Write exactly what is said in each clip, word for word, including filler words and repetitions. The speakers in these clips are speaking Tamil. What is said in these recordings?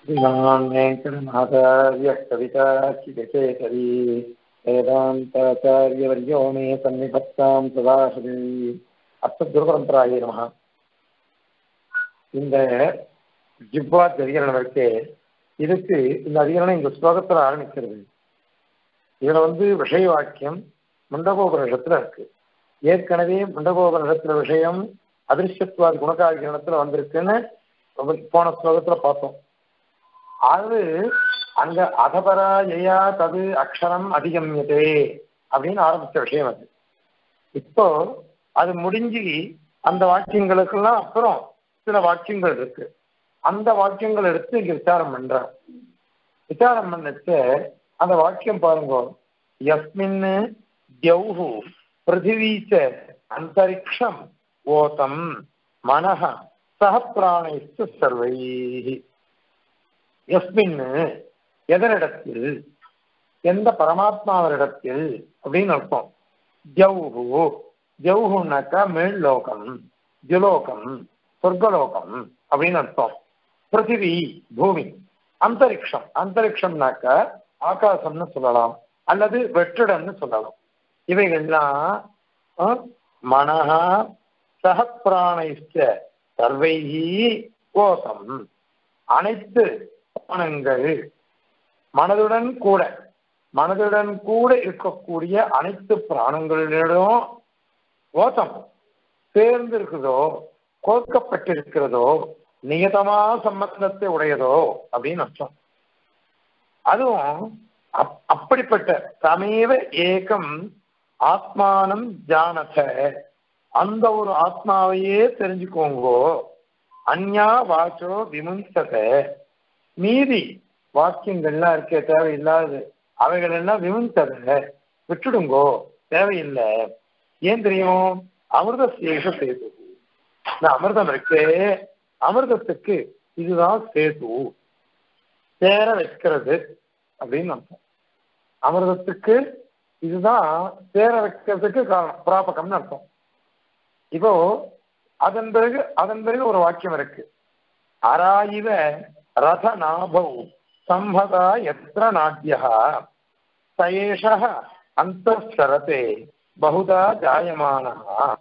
श्रीमान् वेङ्कटनाथार्य कविताचिकेसरी वेदान्ताचार्यवर्यो मे सन्निधत्तां सदा हृदि அர்த்தகுருபரம்பராயே நமஹ. இந்த ஜிப்வாத் அதிகரணம் இருக்கே, இதுக்கு இந்த அதிகரணம் இந்த ஸ்லோகத்தில் ஆரம்பிக்கிறது. இதுல வந்து விஷய வாக்கியம் முண்டகோபனிஷத்துல இருக்கு. ஏற்கனவே முண்டகோபனிஷத்துல விஷயம் அதிருஷ்யத்வாத் குணகாதிகரணத்துல வந்திருக்குன்னு போன ஸ்லோகத்துல பார்த்தோம். அது அங்க அதபராயா தது அக்ஷரம் அதிகமியதே அப்படின்னு ஆரம்பிச்ச விஷயம் அது. இப்போ அது முடிஞ்சு அந்த வாக்கியங்களுக்கெல்லாம் அப்புறம் சில வாக்கியங்கள் இருக்கு. அந்த வாக்கியங்கள் எடுத்து இங்க விசாரம் பண்ற விசாரம் பண்ணச்ச அந்த வாக்கியம் பாருங்க. யஸ்மின் த்யௌஹு பிருத்திவீச்ச அந்தரிக்ஷம் ஓதம் மனஹ சஹ பிராணைஸ்து சர்வைஹி. யஸ்மின் எதனிடத்தில், எந்த பரமாத்மாவரிடத்தில் அப்படின்னு அர்த்தம். த்யௌஹு, த்யௌஹுனாக்கா மேல் லோகம், துலோகம், சொர்க்கலோகம் அப்படின்னு அர்த்தம். பிருத்திவி பூமி, அந்தரிக்ஷம், அந்தரிக்ஷம்னாக்கா ஆகாசம்னு சொல்லலாம் அல்லது வெற்றிடம்னு சொல்லலாம். இவைகள்லாம் மனஹா சஹ பிராணைஸ்ச சர்வைஹி ஓதம், அனைத்து பிராணங்கள் மனதுடன் கூட மனதுடன் கூட இருக்கக்கூடிய அனைத்து பிராணங்களிடம் ஓதம் சேர்ந்து இருக்குதோ, கோர்க்கப்பட்டிருக்கிறதோ, நியதமா சம்பந்தத்தை உடையதோ அப்படின்னு அர்த்தம். அதுவும் அப்படிப்பட்ட தமேவ ஏகம் ஆத்மானம் ஜானத, அந்த ஒரு ஆத்மாவையே தெரிஞ்சுக்கோங்கோ. அந்யா வாச்சோ விமுஞ்சத, மீதி வாக்கியங்கள்லாம் இருக்கே தேவையில்லாது, அவைகள் எல்லாம் விமுஞ்சத விட்டுடுங்கோ, தேவையில்லை. ஏன் தெரியும்? அமிர்த சேஷ சேது, இந்த அமிர்தம் இருக்கே, அமிர்தத்துக்கு இதுதான் சேது, சேர வைக்கிறது அப்படின்னு அர்த்தம். அமிர்தத்துக்கு இதுதான் சேர வைக்கிறதுக்கு காரணம், பிராபகம்னு அர்த்தம். இப்போ அதன் பிறகு அதன் பிறகு ஒரு வாக்கியம் இருக்கு. அராயிவ ரத நாபௌ சம்பதா எத்திர நாட்யா சயேஷ அந்தரதே பகுதா ஜாயமானா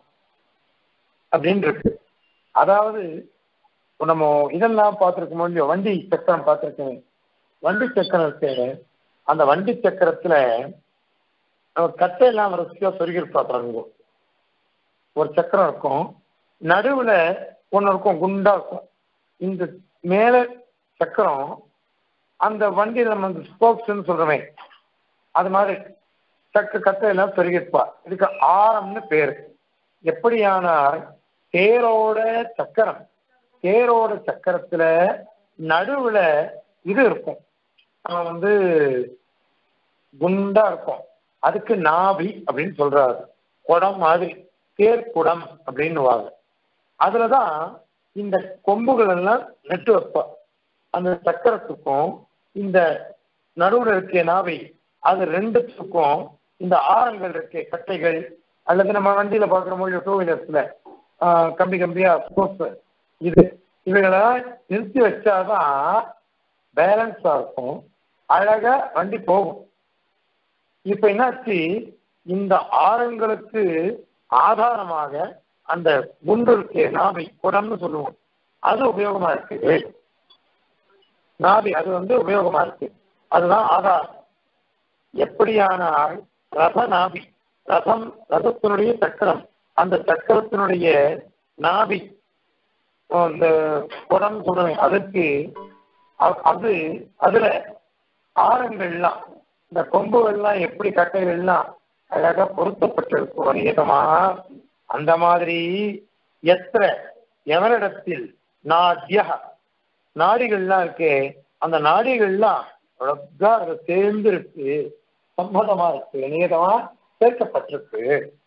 அப்படின்னு இருக்கு. அதாவது நம்ம இதெல்லாம் பார்த்துருக்கோம் இல்லையோ, வண்டி சக்கரம் பார்த்துருக்கேன். வண்டி சக்கரம் இருக்கு, அந்த வண்டி சக்கரத்துல கட்டையெல்லாம் வரிசையா சொருகிருப்பா பாருங்க. ஒரு சக்கரம் இருக்கும், நடுவுல ஒன்று இருக்கும், குண்டா இருக்கும். இந்த மேல சக்கரம் அந்த வண்டியில் நம்ம அந்த ஸ்போக்ஸ்ன்னு சொல்றோமே, அது மாதிரி சக்க கட்டையெல்லாம் சொருகிருப்பா. இதுக்கு ஆரம்னு பேரு. எப்படியானால் தேரோட சக்கரம், தேரோட சக்கரத்துல நடுவுல இது இருக்கும், வந்து குண்டா இருக்கும். அதுக்கு நாபி அப்படின்னு சொல்றாரு. குடம் மாதிரி, தேர்க்குடம் அப்படின்னு வாங்க. அதுலதான் இந்த கொம்புகள் எல்லாம் நெட்டு வைப்பா. அந்த சக்கரத்துக்கும் இந்த நடுவுல இருக்க நாவை, அது ரெண்டுத்துக்கும் இந்த ஆரங்கள் இருக்க கட்டைகள், அல்லது நம்ம வண்டியில பார்க்குற மொழி டூ வீலர்ஸ்ல கம்பி கம்பியா ஸ்போர்ட்ஸ், இது இவைகளெல்லாம் நிறுத்தி வச்சாதான் பேலன்ஸா இருக்கும், அழகா வண்டி போகும். இப்ப என்னாச்சு, இந்த ஆரங்களுக்கு ஆதாரமாக அந்த குண்டு இருக்கே நாபி, குடம்னு சொல்லுவோம், அது உபயோகமா இருக்கு. நாபி அது வந்து உபயோகமா இருக்கு, அதுதான் ஆதாரம். எப்படியானால் ரத நாபி, ரதம் ரதத்தினுடைய சக்கரம், அந்த சக்கரத்தினுடைய நாபி, அந்த குடம் சொல்றேன், அதுக்கு அது அதுல ஆரங்கள்லாம், இந்த கொம்புகள்லாம் எப்படி கட்டைகள்லாம் அழகா பொருத்தப்பட்டிருக்கும் நியதமா, அந்த மாதிரி எத்திர எவரிடத்தில் நாட்யா, நாடிகள்லாம் இருக்கு, அந்த நாடிகள்லாம் அழகா அதை சேர்ந்து இருக்கு, சம்மதமா இருக்கு, நியதமா சேர்க்கப்பட்டிருக்கு.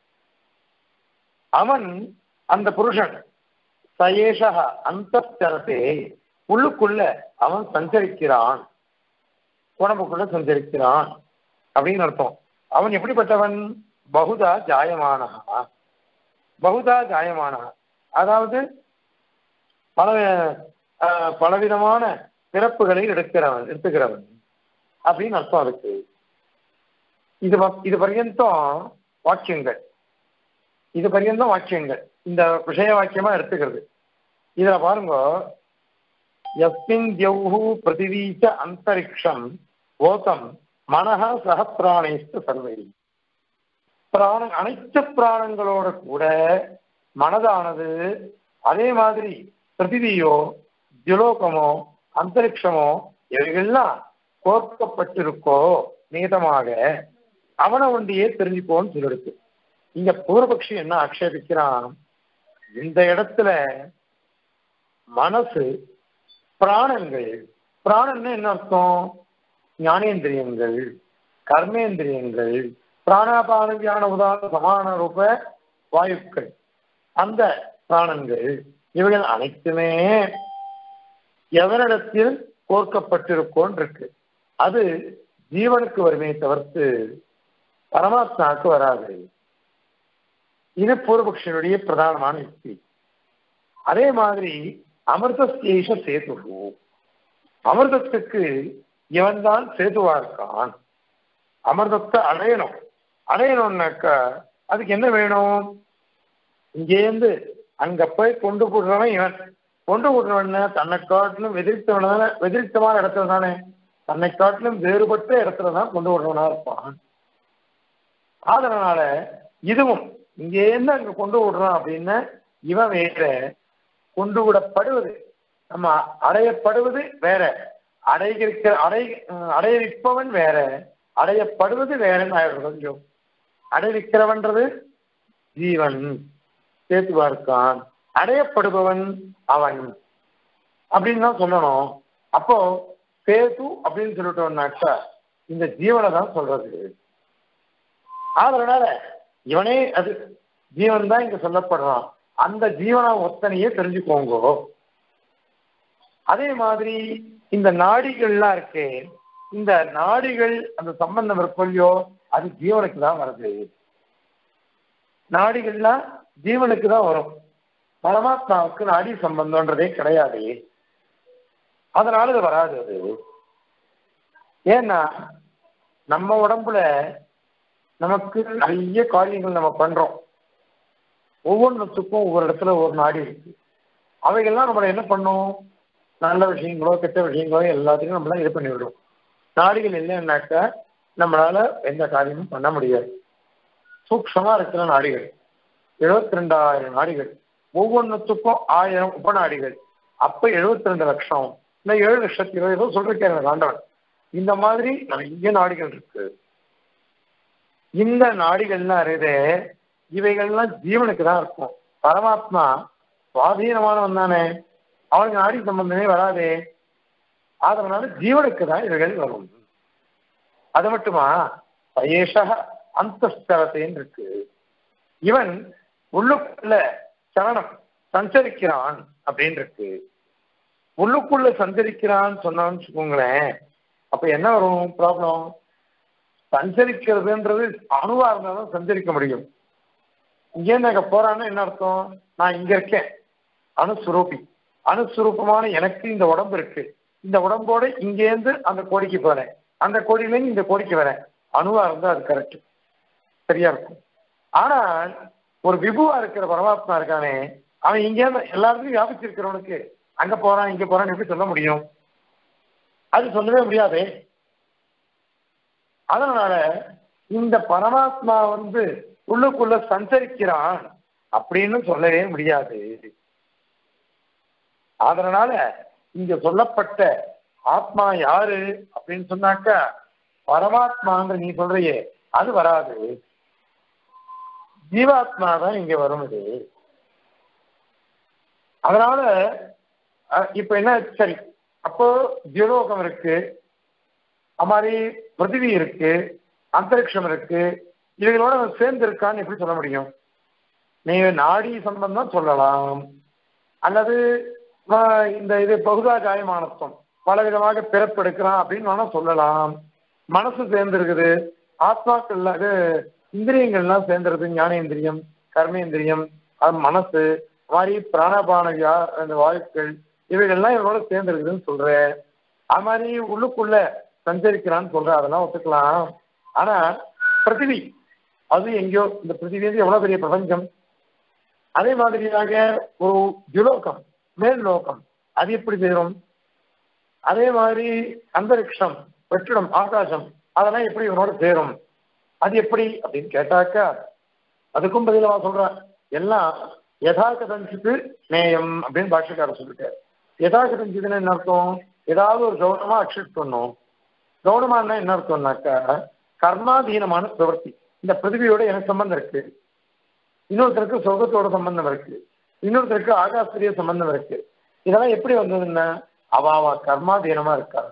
அவன் அந்த புருஷன் சயேஷா அந்தரதே, உள்ளுக்குள்ள அவன் சஞ்சரிக்கிறான், உடம்புக்குள்ள சஞ்சரிக்கிறான் அப்படின்னு அர்த்தம். அவன் எப்படிப்பட்டவன்? பகுதா ஜாயமானா, பகுதா ஜாயமானா, அதாவது பல பலவிதமான பிறப்புகளை எடுக்கிறவன் எடுத்துக்கிறவன் அப்படின்னு அர்த்தம் இருக்கு. இது இது பர்யந்தம் வாக்கியங்கள், இது பர்யந்தம் வாக்கியங்கள் இந்த விஷய வாக்கியமா எடுத்துக்கிறது. இதுல பாருங்க, யஸ்மின் த்யௌஹு பிருத்திவீச்ச அந்தரிக்ஷம் ஓதம் மனஹ சக பிராணேஸ்து சர்வை. பிராண அனைத்து பிராணங்களோட கூட மனதானது அதே மாதிரி பிருத்திவியோ தியுலோகமோ அந்தரிக்ஷமோ இவைகள்லாம் கோர்க்கப்பட்டிருக்கோ நீதமாக அவனை ஒண்டியே தெரிஞ்சுக்கோன்னு சொல்லிடுது. இங்க பூர்வபக்ஷி என்ன ஆக்ஷேபிக்கிறான், இந்த இடத்துல மனசு பிராணங்கள், பிராணன்னு என்ன அர்த்தம், ஞானேந்திரியங்கள் கர்மேந்திரியங்கள் பிராணாபான வியான உதாரண சமான ரூப வாயுக்கள், அந்த பிராணங்கள் இவைகள் அனைத்துமே எவரிடத்தில் கோர்க்கப்பட்டிருக்கோன் இருக்கு. அது ஜீவனுக்கு வருமே தவிர்த்து பரமாத்மாவுக்கு வராது. இது பூர்வபக்ஷனுடைய பிரதானமான யுக்தி. அதே மாதிரி அமிர்தேஷ சேது, அமிர்தத்துக்கு இவன் தான் சேதுவா இருக்கான். அமிர்தத்தை அடையணும், அடையணும்னாக்கா அதுக்கு என்ன வேணும், இங்கேருந்து அங்க போய் கொண்டு போடுறவன் இவன். கொண்டு போடுறவன் தன்னை காட்டிலும் வெதிரித்தவனால வெதிரித்தமான இடத்துல தானே, தன்னை காட்டிலும் வேறுபட்ட இடத்துல தான் கொண்டு விடுறவனா இருப்பான். அதனால இதுவும் இங்கேருந்து அங்க கொண்டு விடுறான் அப்படின்னா இவன் வேற, கொண்டு விடப்படுவது நம்ம அடையப்படுவது வேற, அடைகிற அடை அடையவிப்பவன் வேற, அடையப்படுவது வேறன்னு ஆயிடுறது. அடைவிக்கிறவன்றது ஜீவன் சேத்துவா இருக்கான், அடையப்படுபவன் அவன் அப்படின்னு தான் சொல்லணும். அப்போ சேது அப்படின்னு சொல்லிட்டோம்னாக்கா இந்த ஜீவனை தான் சொல்றது. அதனால இவனே அது ஜீவன் தான் இங்க சொல்லப்படுறான். அந்த ஜீவனை ஒத்தனையே தெரிஞ்சுக்கோங்க. அதே மாதிரி இந்த நாடிகள்லாம் இருக்கு, இந்த நாடிகள் அந்த சம்பந்தம் இருக்கொல்லையோ அது ஜீவனுக்கு தான் வருது. நாடிகள்லாம் ஜீவனுக்கு தான் வரும், பரமாத்மாவுக்கு நாடி சம்பந்தம்ன்றதே கிடையாது. அதனால இது வராது. அது ஏன்னா நம்ம உடம்புல நமக்கு நிறைய காரியங்கள் நம்ம பண்றோம், ஒவ்வொன்றுத்துக்கும் ஒவ்வொரு இடத்துல ஒரு நாடி இருக்கு. அவைகள்லாம் நம்மள என்ன பண்ணும், நல்ல விஷயங்களோ கெட்ட விஷயங்களோ எல்லாத்தையும் நம்மளாம் இது பண்ணி விடும். நாடிகள் இல்லைன்னாக்கா நம்மளால எந்த காரியமும் பண்ண முடியாது. சூக்ஷமா இருக்கிற நாடிகள் எழுபத்தி ரெண்டாயிரம் நாடிகள், ஒவ்வொன்றுத்துக்கும் ஆயிரம் உபநாடிகள், அப்ப எழுபத்தி ரெண்டு லட்சம் இல்லை ஏழு லட்சத்தி இருபது ஏதோ சொல்லிருக்கேன் ஆண்டவன். இந்த மாதிரி நிறைய நாடிகள் இருக்கு. இந்த நாடிகள்லாம் இருக்குது, இவைகள்லாம் ஜீவனுக்கு தான் இருக்கும். பரமாத்மா சுவாதீனமானவன் தானே, அவனுக்கு நாடி சம்பந்தமே வராதே. அதனால ஜீவனுக்கு தான் இவைகள் வரும். அது மட்டுமா, பயேஷ அந்தஸ்தரத்தைன்னு இருக்கு, இவன் உள்ளுக்குள்ள சரணம் சஞ்சரிக்கிறான் அப்படின்னு இருக்கு. உள்ளுக்குள்ள சஞ்சரிக்கிறான்னு சொன்னான்னு வச்சுக்கோங்களேன், அப்ப என்ன வரும் ப்ராப்ளம், சஞ்சரிக்கிறதுன்றது அணுவா இருந்தாலும் சஞ்சரிக்க முடியும். இங்கேருந்து அங்க போறான்னு என்ன அர்த்தம், நான் இங்க இருக்கேன் அணுஸ்வரூபி, அணுஸ்வரூபமான எனக்கு இந்த உடம்பு இருக்கு, இந்த உடம்போட இங்கேருந்து அந்த கோடிக்கு போறேன், அந்த கோடியிலேருந்து இந்த கோடிக்கு வரேன். அணுவா இருந்தா அது கரெக்ட், சரியா இருக்கும். ஆனால் ஒரு விபுவா இருக்கிற பரமாத்மா இருக்கானே, அவன் இங்கேருந்து எல்லாருக்கும் வியாபிச்சிருக்கிறவனுக்கு அங்க போறான் இங்க போறான்னு எப்படி சொல்ல முடியும், அது சொல்லவே முடியாது. அதனால இந்த பரமாத்மா வந்து உள்ளுக்குள்ள சஞ்சரிக்கிறான் அப்படின்னு சொல்லவே முடியாது. அதனால இங்க சொல்லப்பட்ட ஆத்மா யாரு அப்படின்னு சொன்னாக்கா பரமாத்மாங்க நீ சொல்றியே அது வராது, ஜீவாத்மா தான் இங்க வரும். இது அதனால இப்ப என்ன, சரி அப்போ தியோலோகம் இருக்கு, அது மாதிரி பிருத்திவி இருக்கு, அந்தரிக்ஷம் இருக்கு, இவைகளோட சேர்ந்து இருக்கான்னு எப்படி சொல்ல முடியும்? நீங்க நாடி சம்பந்தம் சொல்லலாம், அல்லது இந்த இது பகுதா ஜாயமானத்துவம் பல விதமாக பிறப்பெடுக்கிறான் அப்படின்னு வேணா சொல்லலாம். மனசு சேர்ந்துருக்குது, ஆத்மாக்கள் அது இந்திரியங்கள்லாம் சேர்ந்துருது, ஞானேந்திரியம் கர்மேந்திரியம் அது மனசு மாதிரி பிராணபான அந்த வாயுக்கள் இவைகள்லாம் இவங்களோட சேர்ந்துருக்குதுன்னு சொல்ற. அது மாதிரி உள்ளுக்குள்ள சஞ்சரிக்கிறான்னு சொல்ற, அதெல்லாம் ஒத்துக்கலாம். ஆனா பிருத்திவி அது எங்கேயோ, இந்த பிருத்திவி வந்து எவ்வளவு பெரிய பிரபஞ்சம். அதே மாதிரியாக ஒரு துலோகம் மேல் லோகம் அது எப்படி சேரும்? அதே மாதிரி அந்தரிக்ஷம் வெற்றிடம் ஆகாசம் அதெல்லாம் எப்படி இவனோட சேரும்? அது எப்படி அப்படின்னு கேட்டாக்கா அதுக்கும் பதிலாக சொல்றான். எல்லாம் யதாகதஞ்சித்து நேயம் அப்படின்னு பாஷக்காரர் சொல்லிட்டார். யதாகதஞ்சித்துன்னு என்ன அர்த்தம்? ஏதாவது ஒரு கௌனமா அக்ஷிப் பண்ணும். கௌனமானா என்ன அர்த்தம்னாக்கா கர்மாதீனமான பிரவர்த்தி. இந்த பிருத்திவியோட எனக்கு சம்பந்தம் இருக்கு, இன்னொருத்தருக்கு சொர்க்கத்தோட சம்பந்தம் இருக்கு, இன்னொருத்தருக்கு ஆகாஸ்திரிய சம்பந்தம் இருக்கு. இதெல்லாம் எப்படி வந்ததுன்னா அவ கர்மாதீனமா இருக்காரு.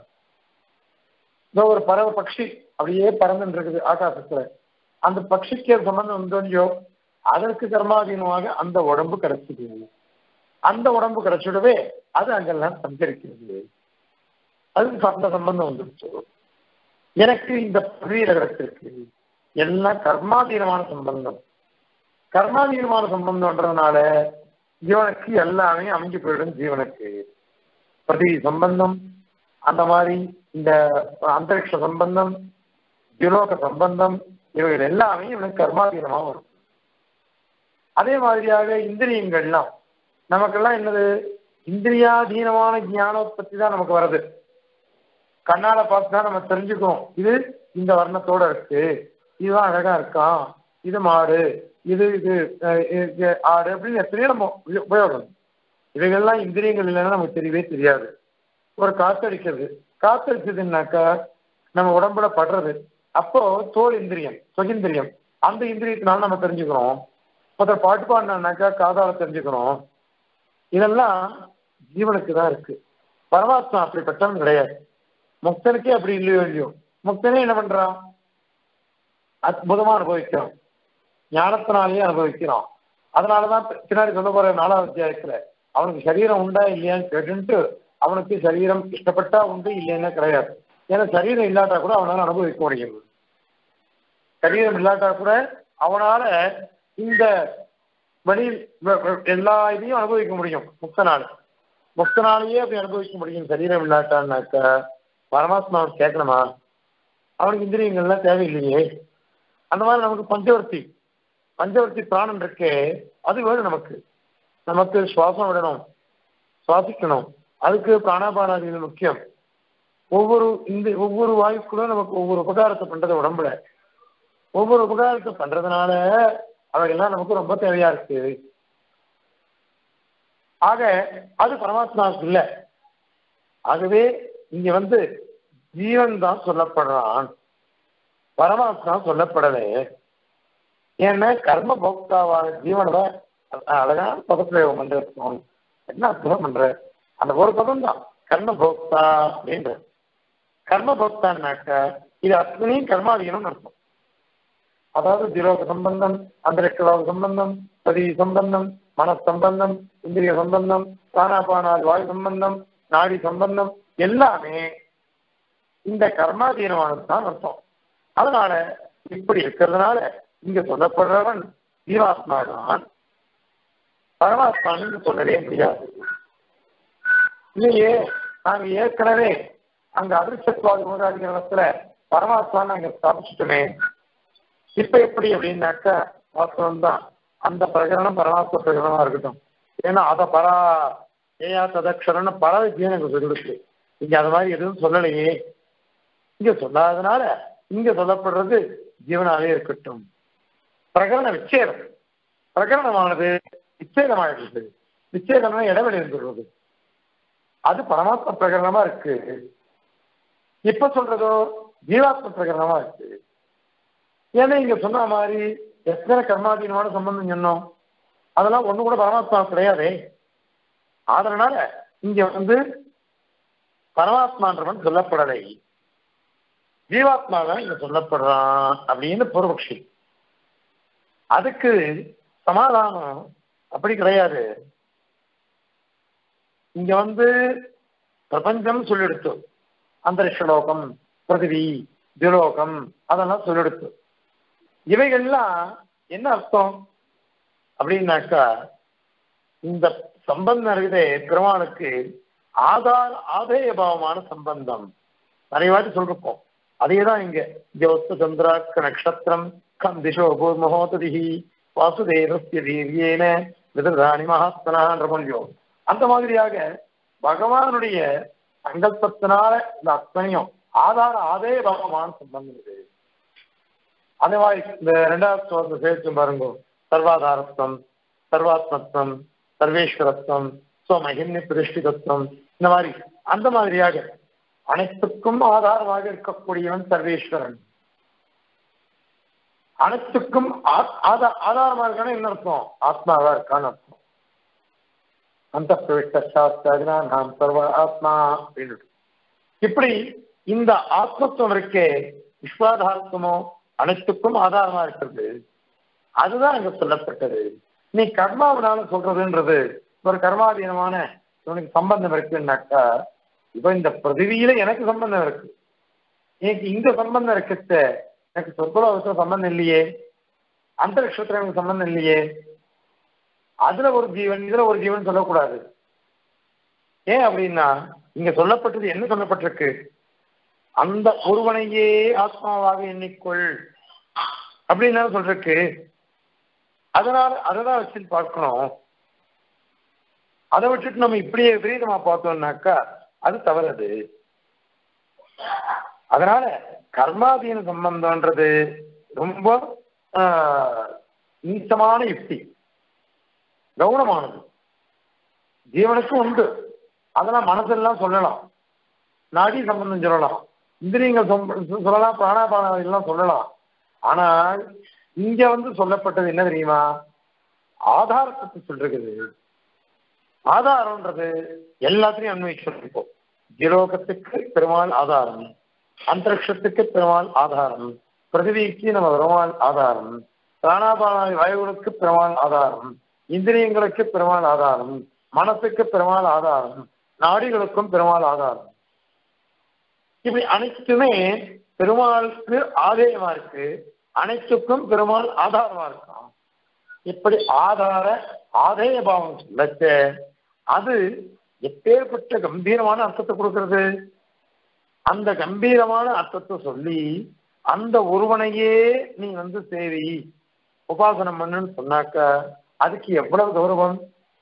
இதோ ஒரு பறவை பட்சி அப்படியே பறந்துட்டு இருக்குது ஆகாசத்துல, அந்த பட்சிக்கு சம்பந்தம் வந்தோன்னையோ அதற்கு கர்மாதீனமாக அந்த உடம்பு கிடைச்சிது. அந்த உடம்பு கிடைச்சிடவே அது அங்கெல்லாம் சஞ்சரிக்கிறது. அதுக்கு அந்த சம்பந்தம் வந்துருச்சு. எனக்கு இந்த பிரிவியில கிடைச்சிருக்கு. எல்லாம் கர்மாதீனமான சம்பந்தம். கர்மாதீனமான சம்பந்தம்ன்றதுனால ஜீவனுக்கு எல்லாமே அமைஞ்சு போயிடும். ஜீவனுக்கு பிரதி சம்பந்தம், அந்த மாதிரி இந்த அந்தரிக்ஷ சம்பந்தம், திலோக சம்பந்தம், இவைகள் எல்லாமே இவனுக்கு கர்மாதீனமாக வரும். அதே மாதிரியாக இந்திரியங்கள்லாம் நமக்கெல்லாம் என்னது? இந்திரியாதீனமான ஞானோத்பத்தி தான் நமக்கு வருது. கண்ணால பார்த்து தான் நம்ம தெரிஞ்சுக்கிறோம். இது இந்த வர்ணத்தோட இருக்கு, இதுதான் அழகா இருக்கான், இது மாடு, இது இது ஆடு அப்படின்னு எத்தனையோ நம்ம உபயோகம். இவைகள்லாம் இந்திரியங்கள் இல்லைன்னா நமக்கு தெரியவே தெரியாது. ஒரு காத்தடிக்கிறது, காத்தடிச்சதுன்னாக்கா நம்ம உடம்புல படுறது, அப்போ தோல் இந்திரியம், சுகிந்திரியம், அந்த இந்திரியத்தினால நம்ம தெரிஞ்சுக்கிறோம். ஒருத்தர் பாட்டு பாடினாக்கா காதால தெரிஞ்சுக்கிறோம். இதெல்லாம் ஜீவனுக்கு தான் இருக்கு. பரமாத்மா அப்படிப்பட்டவன் கிடையாது. முக்தனுக்கே அப்படி இல்லையோ இல்லையோ, முக்தனே என்ன பண்றான்? அற்புதமா அனுபவிக்கிறான், ஞானத்தினாலேயே அனுபவிக்கிறான். அதனாலதான் பின்னாடி சொல்ல போற நாலாவது அத்தியாயத்துல அவனுக்கு சரீரம் உண்டா இல்லையான்னு கேட்டுட்டு அவனுக்கு சரீரம் இஷ்டப்பட்டா உண்டு இல்லைன்னா கிடையாது. ஏன்னா சரீரம் இல்லாட்டா கூட அவனால அனுபவிக்க முடியும். சரீரம் இல்லாட்டா கூட அவனால இந்த வழியில் எல்லா இதையும் அனுபவிக்க முடியும். முக்தனால முக்தனாலேயே அப்படி அனுபவிக்க முடியும். சரீரம் இல்லாட்டான்னாக்க பரமாத்மா அவன் கேட்கணுமா? அவனுக்கு இந்திரியங்கள்லாம் தேவையில்லையே. அந்த மாதிரி நமக்கு பஞ்சவர்த்தி பஞ்சவர்த்தி பிராணம் இருக்கே, அது வேணும் நமக்கு. நமக்கு சுவாசம் விடணும், சுவாசிக்கணும், அதுக்கு பிராணாபானாதிகள் முக்கியம். ஒவ்வொரு இந்த ஒவ்வொரு வாயுக்குள்ள நமக்கு ஒவ்வொரு உபகாரத்தை பண்றது உடம்புல. ஒவ்வொரு உபகாரத்தை பண்றதுனால அவைகள்லாம் நமக்கு ரொம்ப தேவையா இருக்கு. ஆக அது பரமாத்மாவுக்கு இல்லை. ஆகவே இங்க வந்து ஜீவன் தான் சொல்லப்படுறான், பரமாத்மா சொல்லப்படலை. ஏன்னா கர்ம போக்தாவான ஜீவனை தான் அழகான பதப்பிரயோகம் பண்றோம். என்ன அர்த்தம் பண்ற? அந்த ஒரு பதம் தான் கர்ம போக்தா அப்படின்ற. கர்ம போக்தான்னாக்க இது அத்தனையும் கர்மாதீனம் அர்த்தம். அதாவது திலோக சம்பந்தம், அந்தரிக்ஷலோக சம்பந்தம், பதி சம்பந்தம், மன சம்பந்தம், இந்திரிய சம்பந்தம், பிராணாபானாதி வாயு சம்பந்தம், நாடி சம்பந்தம் எல்லாமே இந்த கர்மாதீனமானது தான் அர்த்தம். அதனால இப்படி இருக்கிறதுனால இங்க சொல்லப்படுறவன் ஜீவாத்மா தான், பரமாத்மான்னு சொல்லவே முடியாது. இல்லையே, நாங்க ஏற்கனவே அங்க அதிர்ஷ்டத்வாதி மூதாதிகரணத்துல பரமாத்மான்னு அங்க ஸ்தாபிச்சுட்டோமே. இப்ப எப்படி அப்படின்னாக்கா வாஸ்தவம் தான், அந்த பிரகரணம் பரமாத்ம பிரகரணமா இருக்கட்டும். ஏன்னா அத பரா ஏயா ததக்ஷரன்னு பல வித்தியம் எனக்கு சொல்லிடுச்சு. இங்க அது மாதிரி எதுவும் சொல்லலையே. இங்க சொல்லாதனால இங்க சொல்லப்படுறது ஜீவனாவே இருக்கட்டும். பிரகரண விச்சேதம், பிரகரணமானது விச்சேதமாயிடுது. விச்சேதம்னா இடைவெளி இருந்துடுறது. அது பரமாத்ம பிரகரணமா இருக்கு. இப்ப சொல்றதோ ஜீவாத்ம பிரகரணமா இருக்கு. ஏன்னா இங்க சொன்ன மாதிரி எத்தனை கர்மாதீனமான சம்பந்தம் சொன்னோம், அதெல்லாம் ஒண்ணு கூட பரமாத்மா கிடையாதே. அதனால இங்க வந்து பரமாத்மான்றவன் சொல்லப்படலை, ஜீவாத்மா தான் இங்க சொல்லப்படுறான் அப்படின்னு பூர்வபக்ஷி. அதுக்கு சமாதானம் அப்படி கிடையாது. இங்க வந்து பிரபஞ்சம் சொல்லிடுத்து, அந்தரிக்ஷலோகம், பிருத்திவி, திலோகம் அதெல்லாம் சொல்லிடுத்து. இவைகள்லாம் என்ன அர்த்தம் அப்படின்னாக்கா, இந்த சம்பந்தம் இருக்குதே பெருமாளுக்கு, ஆதார ஆதேய பாவமான சம்பந்தம் நிறைய வாட்டி சொல்லிருப்போம். அதேதான் இங்க ஜோஸ்து சந்திராக்க நட்சத்திரம் கம் திசோ பூர்மஹோததிஹி வாசுதேவஸ்ய வீரியேன விததானி மகாத்மனான்ற மொழியோ அந்த மாதிரியாக பகவானுடைய சங்கல்பத்தினால இந்த அத்தனையும் ஆதார ஆதேய பாவமான சம்பந்தம் இது. அதே மாதிரி இந்த ரெண்டாவது ஸ்லோகத்தை சேர்த்து பாருங்க. சர்வாதாரத்துவம், சர்வாத்மத்துவம், சர்வேஸ்வரத்துவம், ஸ்வமகிம்னி பிரதிஷ்டிதத்துவம், இந்த மாதிரி அந்த மாதிரியாக அனைத்துக்கும் ஆதாரமாக இருக்கக்கூடியவன் சர்வேஸ்வரன். அனைத்துக்கும் ஆதாரமா இருக்கான என்ன அர்த்தம்? ஆத்மாவா இருக்கான்னு அர்த்தம். அந்த பிரவிஷ்டா நாம் சர்வ ஆத்மா அப்படின்னு இப்படி இந்த ஆத்மத்துவம் இருக்கே விஸ்வாதாரத்துவமோ அனைத்துக்கும் ஆதாரமா இருக்கிறது. அதுதான் இங்க சொல்லப்பட்டது. நீ கர்மாவினால சொல்றதுன்றது ஒரு கர்மாதீனமான உனக்கு சம்பந்தம் இருக்குன்னாக்கா, இப்ப இந்த பிருத்திவியில எனக்கு சம்பந்தம் இருக்கு, எனக்கு இங்க சம்பந்தம் இருக்குத்த, எனக்கு சொற்குலத்துல சம்பந்தம் இல்லையே, அந்தரிக்ஷத்துல எனக்கு சம்பந்தம் இல்லையே, அதுல ஒரு ஜீவன் இதுல ஒரு ஜீவன் சொல்லக்கூடாது. ஏன் அப்படின்னா இங்க சொல்லப்பட்டது என்ன சொல்லப்பட்டிருக்கு? அந்த ஒருவனையே ஆத்மாவாக எண்ணிக்கொள் அப்படின்னு சொல்றதுக்கு. அதனால அதைதான் வச்சு பார்க்கணும். அதை விட்டுட்டு நம்ம இப்படியே விபரீதமா பார்த்தோம்னாக்கா அது தவறது. அதனால கர்மாதீன சம்பந்தம்ன்றது ரொம்ப நீச்சமான யுக்தி, கௌனமானது. ஜீவனுக்கு உண்டு, அதெல்லாம் மனசெல்லாம் சொல்லலாம், நாடி சம்பந்தம் சொல்லலாம், இந்திரியங்கள் சொல்லலாம், பிராணாபானம் எல்லாம் சொல்லலாம். ஆனால் இங்க வந்து சொல்லப்பட்டது என்ன தெரியுமா? ஆதாரத்தை சொல்றது. ஆதாரம்ன்றது எல்லாத்தையும் அன்வைச்சு சொல்லிப்போம். ஜீலோகத்துக்கு பெருமாள் ஆதாரம், அந்தரிக்ஷத்துக்கு பெருமாள் ஆதாரம், பிருத்திவிக்கு நம்ம பெருமாள் ஆதாரம், பிராணாபான வாயுகளுக்கு பெருமாள் ஆதாரம், இந்திரியங்களுக்கு பெருமாள் ஆதாரம், மனசுக்கு பெருமாள் ஆதாரம், நாடிகளுக்கும் பெருமாள் ஆதாரம். இப்படி அனைத்துமே பெருமாளுக்கு ஆதேயமா இருக்கு, அனைத்துக்கும் பெருமாள் ஆதாரமா இருக்கான். இப்படி ஆதார ஆதேய பாவம் சொல்லச்ச அது எப்பேற்பட்ட கம்பீரமான அர்த்தத்தை கொடுக்கிறது. அந்த கம்பீரமான அர்த்தத்தை சொல்லி அந்த ஒருவனையே நீ வந்து சேவி உபாசனம் பண்ணுன்னு சொன்னாக்க அதுக்கு எவ்வளவு கௌரவம்.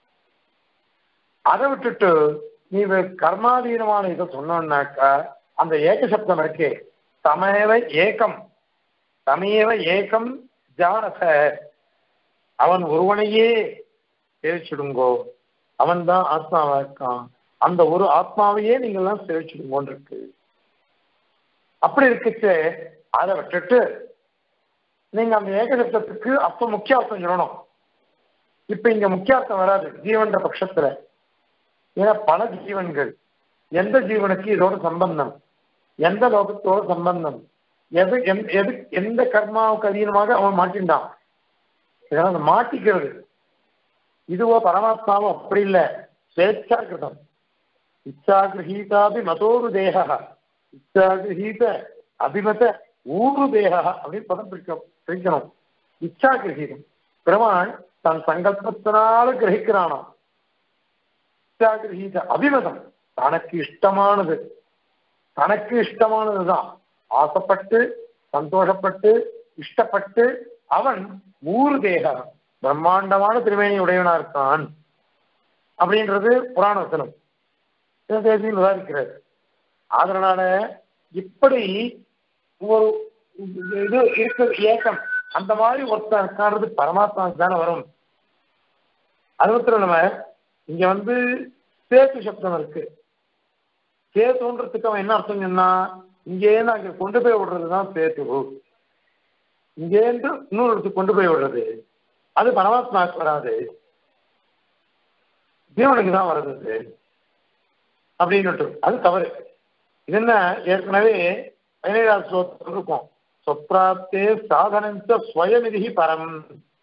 அதை விட்டுட்டு நீ கர்மாதீனமான இதை சொன்னாக்கா அந்த ஏக சப்தம் இருக்கே, தமேவ ஏகம், தமேவ ஏகம் ஜானச, அவன் ஒருவனையே சேவிச்சுடுங்கோ, அவன் தான் ஆத்மாவா இருக்கான், அந்த ஒரு ஆத்மாவையே நீங்கள்லாம் சேவிச்சுடுங்கோன்னு இருக்கு. அப்படி இருக்குச்சு. அதை விட்டுட்டு நீங்க அந்த ஏகசப்தத்துக்கு அப்ப முக்கிய அர்த்தம் சொல்லணும். இப்ப இங்க முக்கிய அர்த்தம் வராது ஜீவன்ற பட்சத்துல. ஏன்னா பல ஜீவன்கள், எந்த ஜீவனுக்கு இதோட சம்பந்தம், எந்த லோகத்தோட சம்பந்தம், எது எது எந்த கர்மாவுக்கு அதீனமாக அவன் மாட்டின்றான். இதனால மாட்டிக்கிறது இதுவோ பரமாத்மாவும் அப்படி இல்லை, ஸ்வேச்சாகிருதம். இச்சாகிரஹீதாபி மதோரு தேகா, இச்சாகிரஹீத அபிமத ஊரு தேகா அப்படின்னு பதம் பிரிக்க பிரிக்கணும். இச்சாகிரஹீதம் பெருமாள் தன் சங்கல்பத்தினால கிரகிக்கிறானாம். இச்சாகிரஹீத அபிமதம் தனக்கு இஷ்டமானது, தனக்கு இஷ்டமானதுதான் ஆசைப்பட்டு சந்தோஷப்பட்டு இஷ்டப்பட்டு அவன் ஊரு தேகா பிரம்மாண்டமான திருமேனி உடையவனா இருக்கான் அப்படின்றது புராண வசனம் விவாதிக்கிறது. அதனால இப்படி ஒரு இது இருக்கு ஏக்கம், அந்த மாதிரி ஒருத்தர் இருக்கான்றது பரமாத்மாவுக்கு தானே வரும். அது மாத்திரம் நம்ம இங்க வந்து சேத்து சப்தம் இருக்கு. சேத்துன்றதுக்கு அவன் என்ன அர்த்தம் சொன்னா, இங்கேருந்து அங்க கொண்டு போய் விடுறதுதான் சேத்து, இங்கேருந்து இன்னொரு இடத்துக்கு கொண்டு போய் விடுறது. அது பரமாத்மாவுக்கு வராது, ஜீவனுக்கு தான் வருது அப்படின்னு. அது தவறு. இது என்ன, ஏற்கனவே பதினேழாவது ஸ்லோகத்தில் இருக்கும், சொப்ராப்தே சாதனஞ்ச ஸ்வயமிதி பரம்.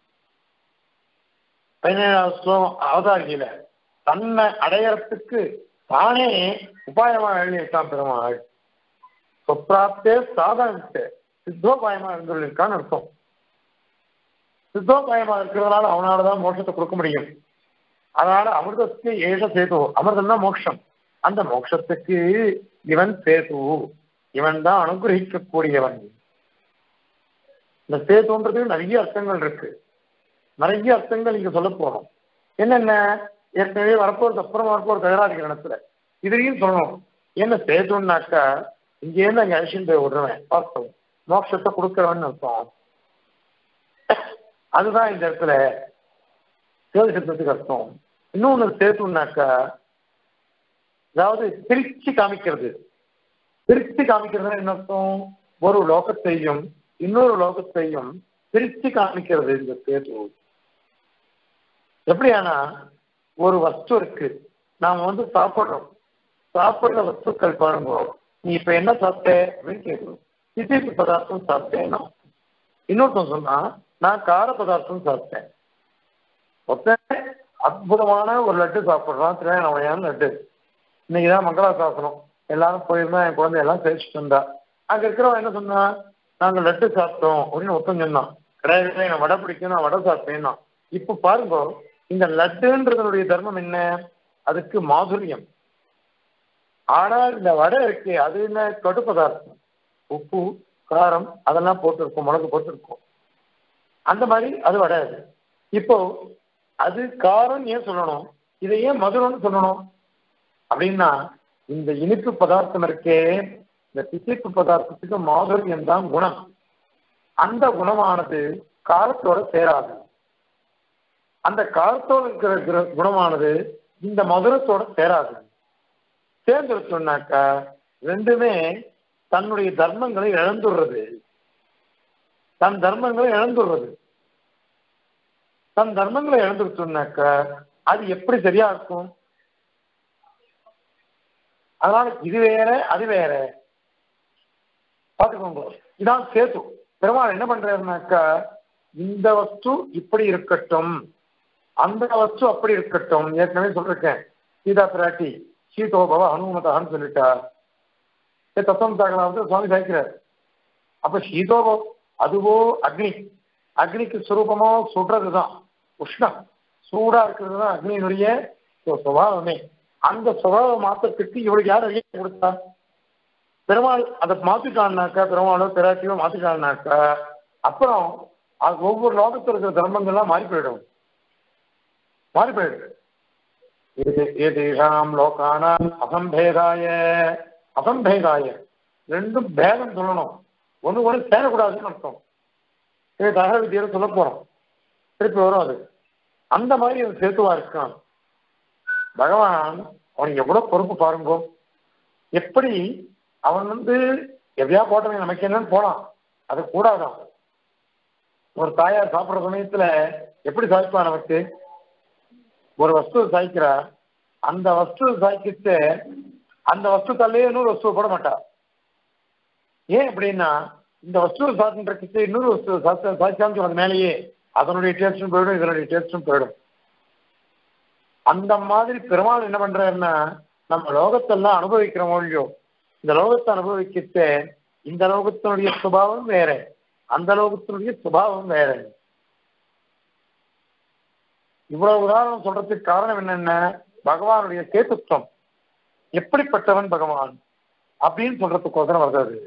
பதினேழாவது ஸ்லோகம் அவதாரியில தன்னை அடையறதுக்கு தானே உபாயமாக எழுதியிருக்கான் பெருமாள். சொப்ராப்தே சாதனத்தை சித்தோபாயமா இருந்திருக்கான்னு அர்த்தம். சித்தோபாயமா இருக்கிறதுனால அவனாலதான் மோட்சத்தை கொடுக்க முடியும். அதனால அமிர்தத்துக்கு ஏழ சேது, அமிர்தம் தான் மோட்சம். அந்த மோட்சத்துக்கு இவன் சேது, இவன் தான் அனுகிரகிக்கக்கூடியவன். இந்த சேதுன்றதுக்கு நிறைய அர்த்தங்கள் இருக்கு, நிறைய அர்த்தங்கள் இங்க சொல்ல போறோம். என்னென்ன ஏற்கனவே வரப்போறது அப்புறம் வரப்போற தகராதிக்கிற இடத்துல இதையும் சொல்லணும். என்ன சேதுன்னாக்கா இங்கேருந்து அங்க அழிச்சுட்டு போய் விடுறவன் பார்த்தோம், மோட்சத்தை கொடுக்கிறவன் அர்த்தம். அதுதான் இந்த இடத்துல சேது சப்தத்துக்கு அர்த்தம். இன்னொன்னு சேதுன்னாக்கா அதாவது பிரிச்சு காமிக்கிறது. பிரிச்சு காமிக்கிறதுனா என்ன அர்த்தம்? ஒரு லோகத்தையும் இன்னொரு லோகத்தையும் பிரிச்சு காமிக்கிறது இந்த சேது. எப்படியானா ஒரு வஸ்து இருக்கு, நாம வந்து சாப்பிடுறோம், சாப்பிடுற வஸ்துக்கள் பாருங்க, நீ இப்ப என்ன சாப்பிட்ட அப்படின்னு கேட்கணும். திசைப்பு பதார்த்தம் சாப்பிட்டேன்னா இன்னொருத்தன் சொன்னா நான் கார பதார்த்தம் சாப்பிட்டேன். ஒருத்தன் அற்புதமான ஒரு லட்டு சாப்பிட்றான், திரையான லட்டு. இன்னைக்குதான் மங்களாசாசனம், எல்லாரும் போயிருந்தா என் குழந்தை எல்லாம் சேர்த்துட்டு இருந்தா. அங்க இருக்கிறவன் என்ன சொன்னா, நாங்க லட்டு சாப்பிட்டோம் அப்படின்னு ஒருத்தன் சொன்னான். கிடையாது, நான் வடை பிடிக்கும், நான் வடை சாப்பிட்டேன்னா. இப்ப பாருங்க, இந்த லட்டுன்றதனுடைய தர்மம் என்ன? அதுக்கு மாதுரியம். ஆனால் இந்த வடை இருக்கு அது என்ன? கடு பதார்த்தம், உப்பு காரம் அதெல்லாம் போட்டிருக்கும், மிளகு போட்டிருக்கும். அந்த மாதிரி அது வடை. அது இப்போ அது காரம் ஏன் சொல்லணும், இதை ஏன் மதுரம்னு சொல்லணும் அப்படின்னா, இந்த இனிப்பு பதார்த்தம் இருக்கே, இந்த திசைப்பு பதார்த்தத்துக்கு மாதுரியம் தான் குணம். அந்த குணமானது காரத்தோட சேராது. அந்த காரத்தோடு இருக்கிற குணமானது இந்த மதுரத்தோட சேராது. சேர்ந்து சொன்னாக்கா ரெண்டுமே தன்னுடைய தர்மங்களை இழந்துடுறது. தன் தர்மங்களை இழந்துடுறது தன் தர்மங்களை இழந்துருச்சுனாக்கா அது எப்படி சரியா இருக்கும்? அதனால இது வேற அது வேற பார்த்துக்கோங்க. இதான் சேது. பெருமாள் என்ன பண்றாருனாக்கா, இந்த வஸ்து இப்படி இருக்கட்டும், அந்த வஸ்து அப்படி இருக்கட்டும். ஏற்கனவே சொல்லிருக்கேன், சீதா பிராட்டி சீதோபவ அனுமதான்னு சொல்லிட்டா. தத்துவம் தாக்கலாம் வந்து சுவாமி சாய்க்கிறார். அப்ப சீதோபவ் அதுவோ அக்னி, அக்னிக்கு சுரூபமோ சுடுறதுதான், உஷ்ணம் சூடா இருக்கிறது தான் அக்னியினுடைய சுபாவமே. அந்த சுபாவ மாற்றத்துக்கு இவளுக்கு யார் அதிகம் கொடுத்தா? பெருமாள் அதை மாத்திட்டான்னாக்கா, பெருமாளோ பிராட்டியோ மாத்திட்டான்னாக்கா, அப்புறம் அது ஒவ்வொரு லோகத்தில் இருக்கிற தர்மங்கள்லாம் மாறி போயிடும், மாறி போயிடும். ஏதேஷாம் லோகானாம் அசம்பேதாய, அசம்பேதாய ரெண்டும் பேதம் சொல்லணும், ஒன்று ஒன்று சேரக்கூடாதுன்னு அர்த்தம். இது தகவல் வித்தியில சொல்ல போறோம், திருப்பி வரும் அது. அந்த மாதிரி அவன் சேத்துவா இருக்கான் பகவான். அவனுக்கு எவ்வளவு பொறுப்பு பாருங்கோ. எப்படி அவன் வந்து எவ்வளோ போட்டவன் நமக்கு என்னன்னு போலாம், அது கூடாதான். ஒரு தாயார் சாப்பிட்ற சமயத்துல எப்படி சாய்ப்பான்? நமக்கு ஒரு வஸ்துவை சாய்க்கிறா, அந்த வஸ்துவை சாய்க்கிட்டு அந்த வஸ்து தள்ளையே இன்னொரு வஸ்துவை போட மாட்டா. ஏன் அப்படின்னா, இந்த வஸ்துவை சாப்பிட்டு இன்னொரு வஸ்து சாய்ச்சான்னு அது மேலேயே அதனுடைய டேஸ்டும் போயிடும், இதனுடைய டேஸ்டும் போயிடும். அந்த மாதிரி பெருமாள் என்ன பண்றாருன்னா, நம்ம லோகத்தெல்லாம் அனுபவிக்கிறோம் இல்லையோ, இந்த லோகத்தை அனுபவிக்கிட்டு இந்த லோகத்தினுடைய சுபாவம் வேற, அந்த லோகத்தினுடைய சுபாவம் வேற. இவ்வளவு உதாரணம் சொல்றதுக்கு காரணம் என்னென்ன, பகவானுடைய சேத்துவம் எப்படிப்பட்டவன் பகவான் அப்படின்னு சொல்றதுக்கோசரம் வருது.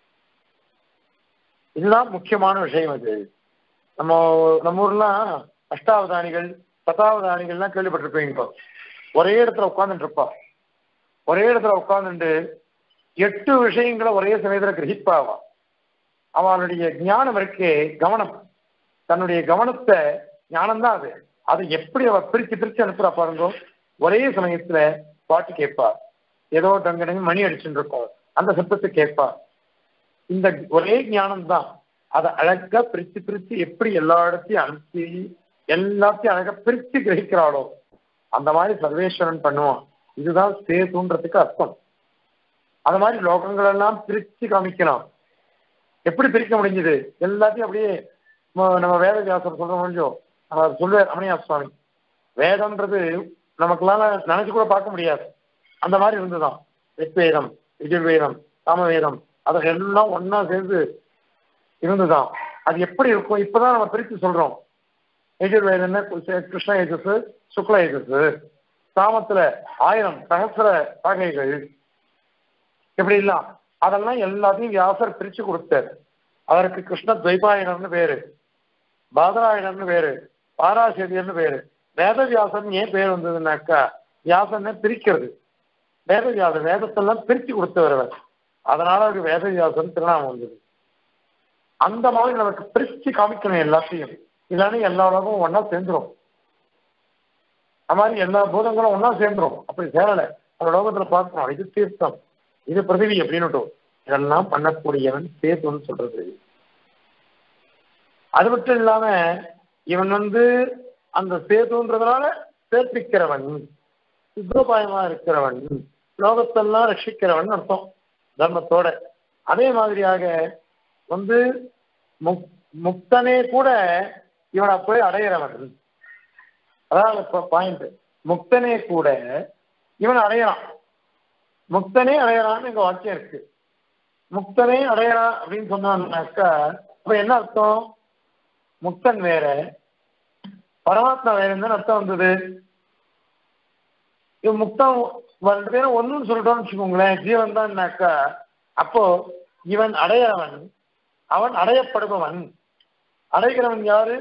இதுதான் முக்கியமான விஷயம். அது நம்ம நம்ம ஊர்லாம் அஷ்டாவதானிகள் பத்தாவதானிகள்லாம் கேள்விப்பட்டிருப்பீங்க. ஒரே இடத்துல உட்கார்ந்துட்டு இருப்பா, ஒரே இடத்துல உட்கார்ந்துட்டு எட்டு விஷயங்களை ஒரே சமயத்துல கிரகிப்பாவா. அவனுடைய ஞானம் இருக்கே, கவனம், தன்னுடைய கவனத்தை, ஞானம் தான் அது. அதை எப்படி அவ பிரிச்சு பிரிச்சு அனுப்புறா பாருங்க. ஒரே சமயத்துல பாட்டு கேட்பா, ஏதோ டங்கடங்கு மணி அடிச்சுட்டு இருக்கோம், அந்த சத்தத்தை கேட்பா. இந்த ஒரே ஞானம் தான் அதை அழகா பிரிச்சு பிரிச்சு எப்படி எல்லா இடத்தையும் அனுப்பி எல்லாத்தையும் அழகா பிரிச்சு கிரகிக்கிறாளோ அந்த மாதிரி சர்வேஸ்வரன் பண்ணுவான். இதுதான் சேதுன்றதுக்கு அர்த்தம். அந்த மாதிரி லோகங்கள் எல்லாம் பிரிச்சு காமிக்கலாம். எப்படி பிரிக்க முடிஞ்சது? எல்லாத்தையும் அப்படியே நம்ம வேத வியாசர் சொல்ற முடிஞ்சோம், அவர் சொல்லுவார் ரமணியா சுவாமி. வேதம்ன்றது நமக்குலாம் நினைச்சு கூட பார்க்க முடியாது, அந்த மாதிரி இருந்துதான். ரிக்வேதம், யஜுர்வேதம், சாமவேதம் அதெல்லாம் ஒன்னா சேர்ந்து இருந்துதான். அது எப்படி இருக்கும் இப்பதான் நம்ம பிரித்து சொல்றோம். யஜுர்வேதம் கிருஷ்ண யஜஸ், சுக்ல யஜஸ், சாமத்துல ஆயிரம் சகசிர சாகைகள் இப்படி இல்லாம் அதெல்லாம் எல்லாத்தையும் வியாசர் பிரிச்சு கொடுத்தார். அவருக்கு கிருஷ்ண துவைபாயனர்னு பேரு, பாதராயணர்னு பேரு, பாராசேரியர்னு பேரு. வேதவியாசன் ஏன் பேர் வந்ததுன்னாக்கா வியாசனை பிரிக்கிறது. வேதவியாசன் வேதத்தெல்லாம் பிரிச்சு கொடுத்தவர் அவர், அதனால அவருக்கு வேதவியாசன் திருநாமம் வந்தது. அந்த மாதிரி நமக்கு பிரிச்சு காமிக்கணும் எல்லாத்தையும், இல்லைன்னா எல்லா உலகமும் ஒன்னா சேர்ந்துடும். அது மாதிரி எல்லா பூதங்களும் ஒன்னா சேர்ந்துடும். அப்படி சேரலை. அந்த லோகத்துல பார்க்கணும், இது தீர்த்தம், இது பிருத்திவி அப்படின்னு இதெல்லாம் பண்ணக்கூடியவன் சேத்துன்னு சொல்றது. அது மட்டும் இல்லாம இவன் வந்து அந்த சேதுன்றதுனால சேர்ப்பிக்கிறவன், சுத்தோபாயமா இருக்கிறவன், லோகத்தெல்லாம் ரட்சிக்கிறவன் அர்த்தம் தர்மத்தோட. அதே மாதிரியாக வந்து முக் முக்தனே கூட இவனை போய் அடையிறவன். அதாவது பாயிண்ட், முக்தனே கூட இவன் அடையறான். முக்தனே அடையறான்னு எங்க வாக்கியம் இருக்கு. முக்தனே அடையறான் அப்படின்னு சொன்னாக்கா அப்ப என்ன அர்த்தம்? முக்தன் வேற, பரமாத்மா வேறன்னு அர்த்தம் வந்தது. இவன் முக்தன் ரெண்டு பேரும் ஒண்ணுன்னு சொல்லிட்டோம்னு வச்சுக்கோங்களேன், ஜீவன் தான்னாக்கா அப்போ இவன் அடையறவன், அவன் அடையப்படுபவன். அடைகிறவன் யாரு?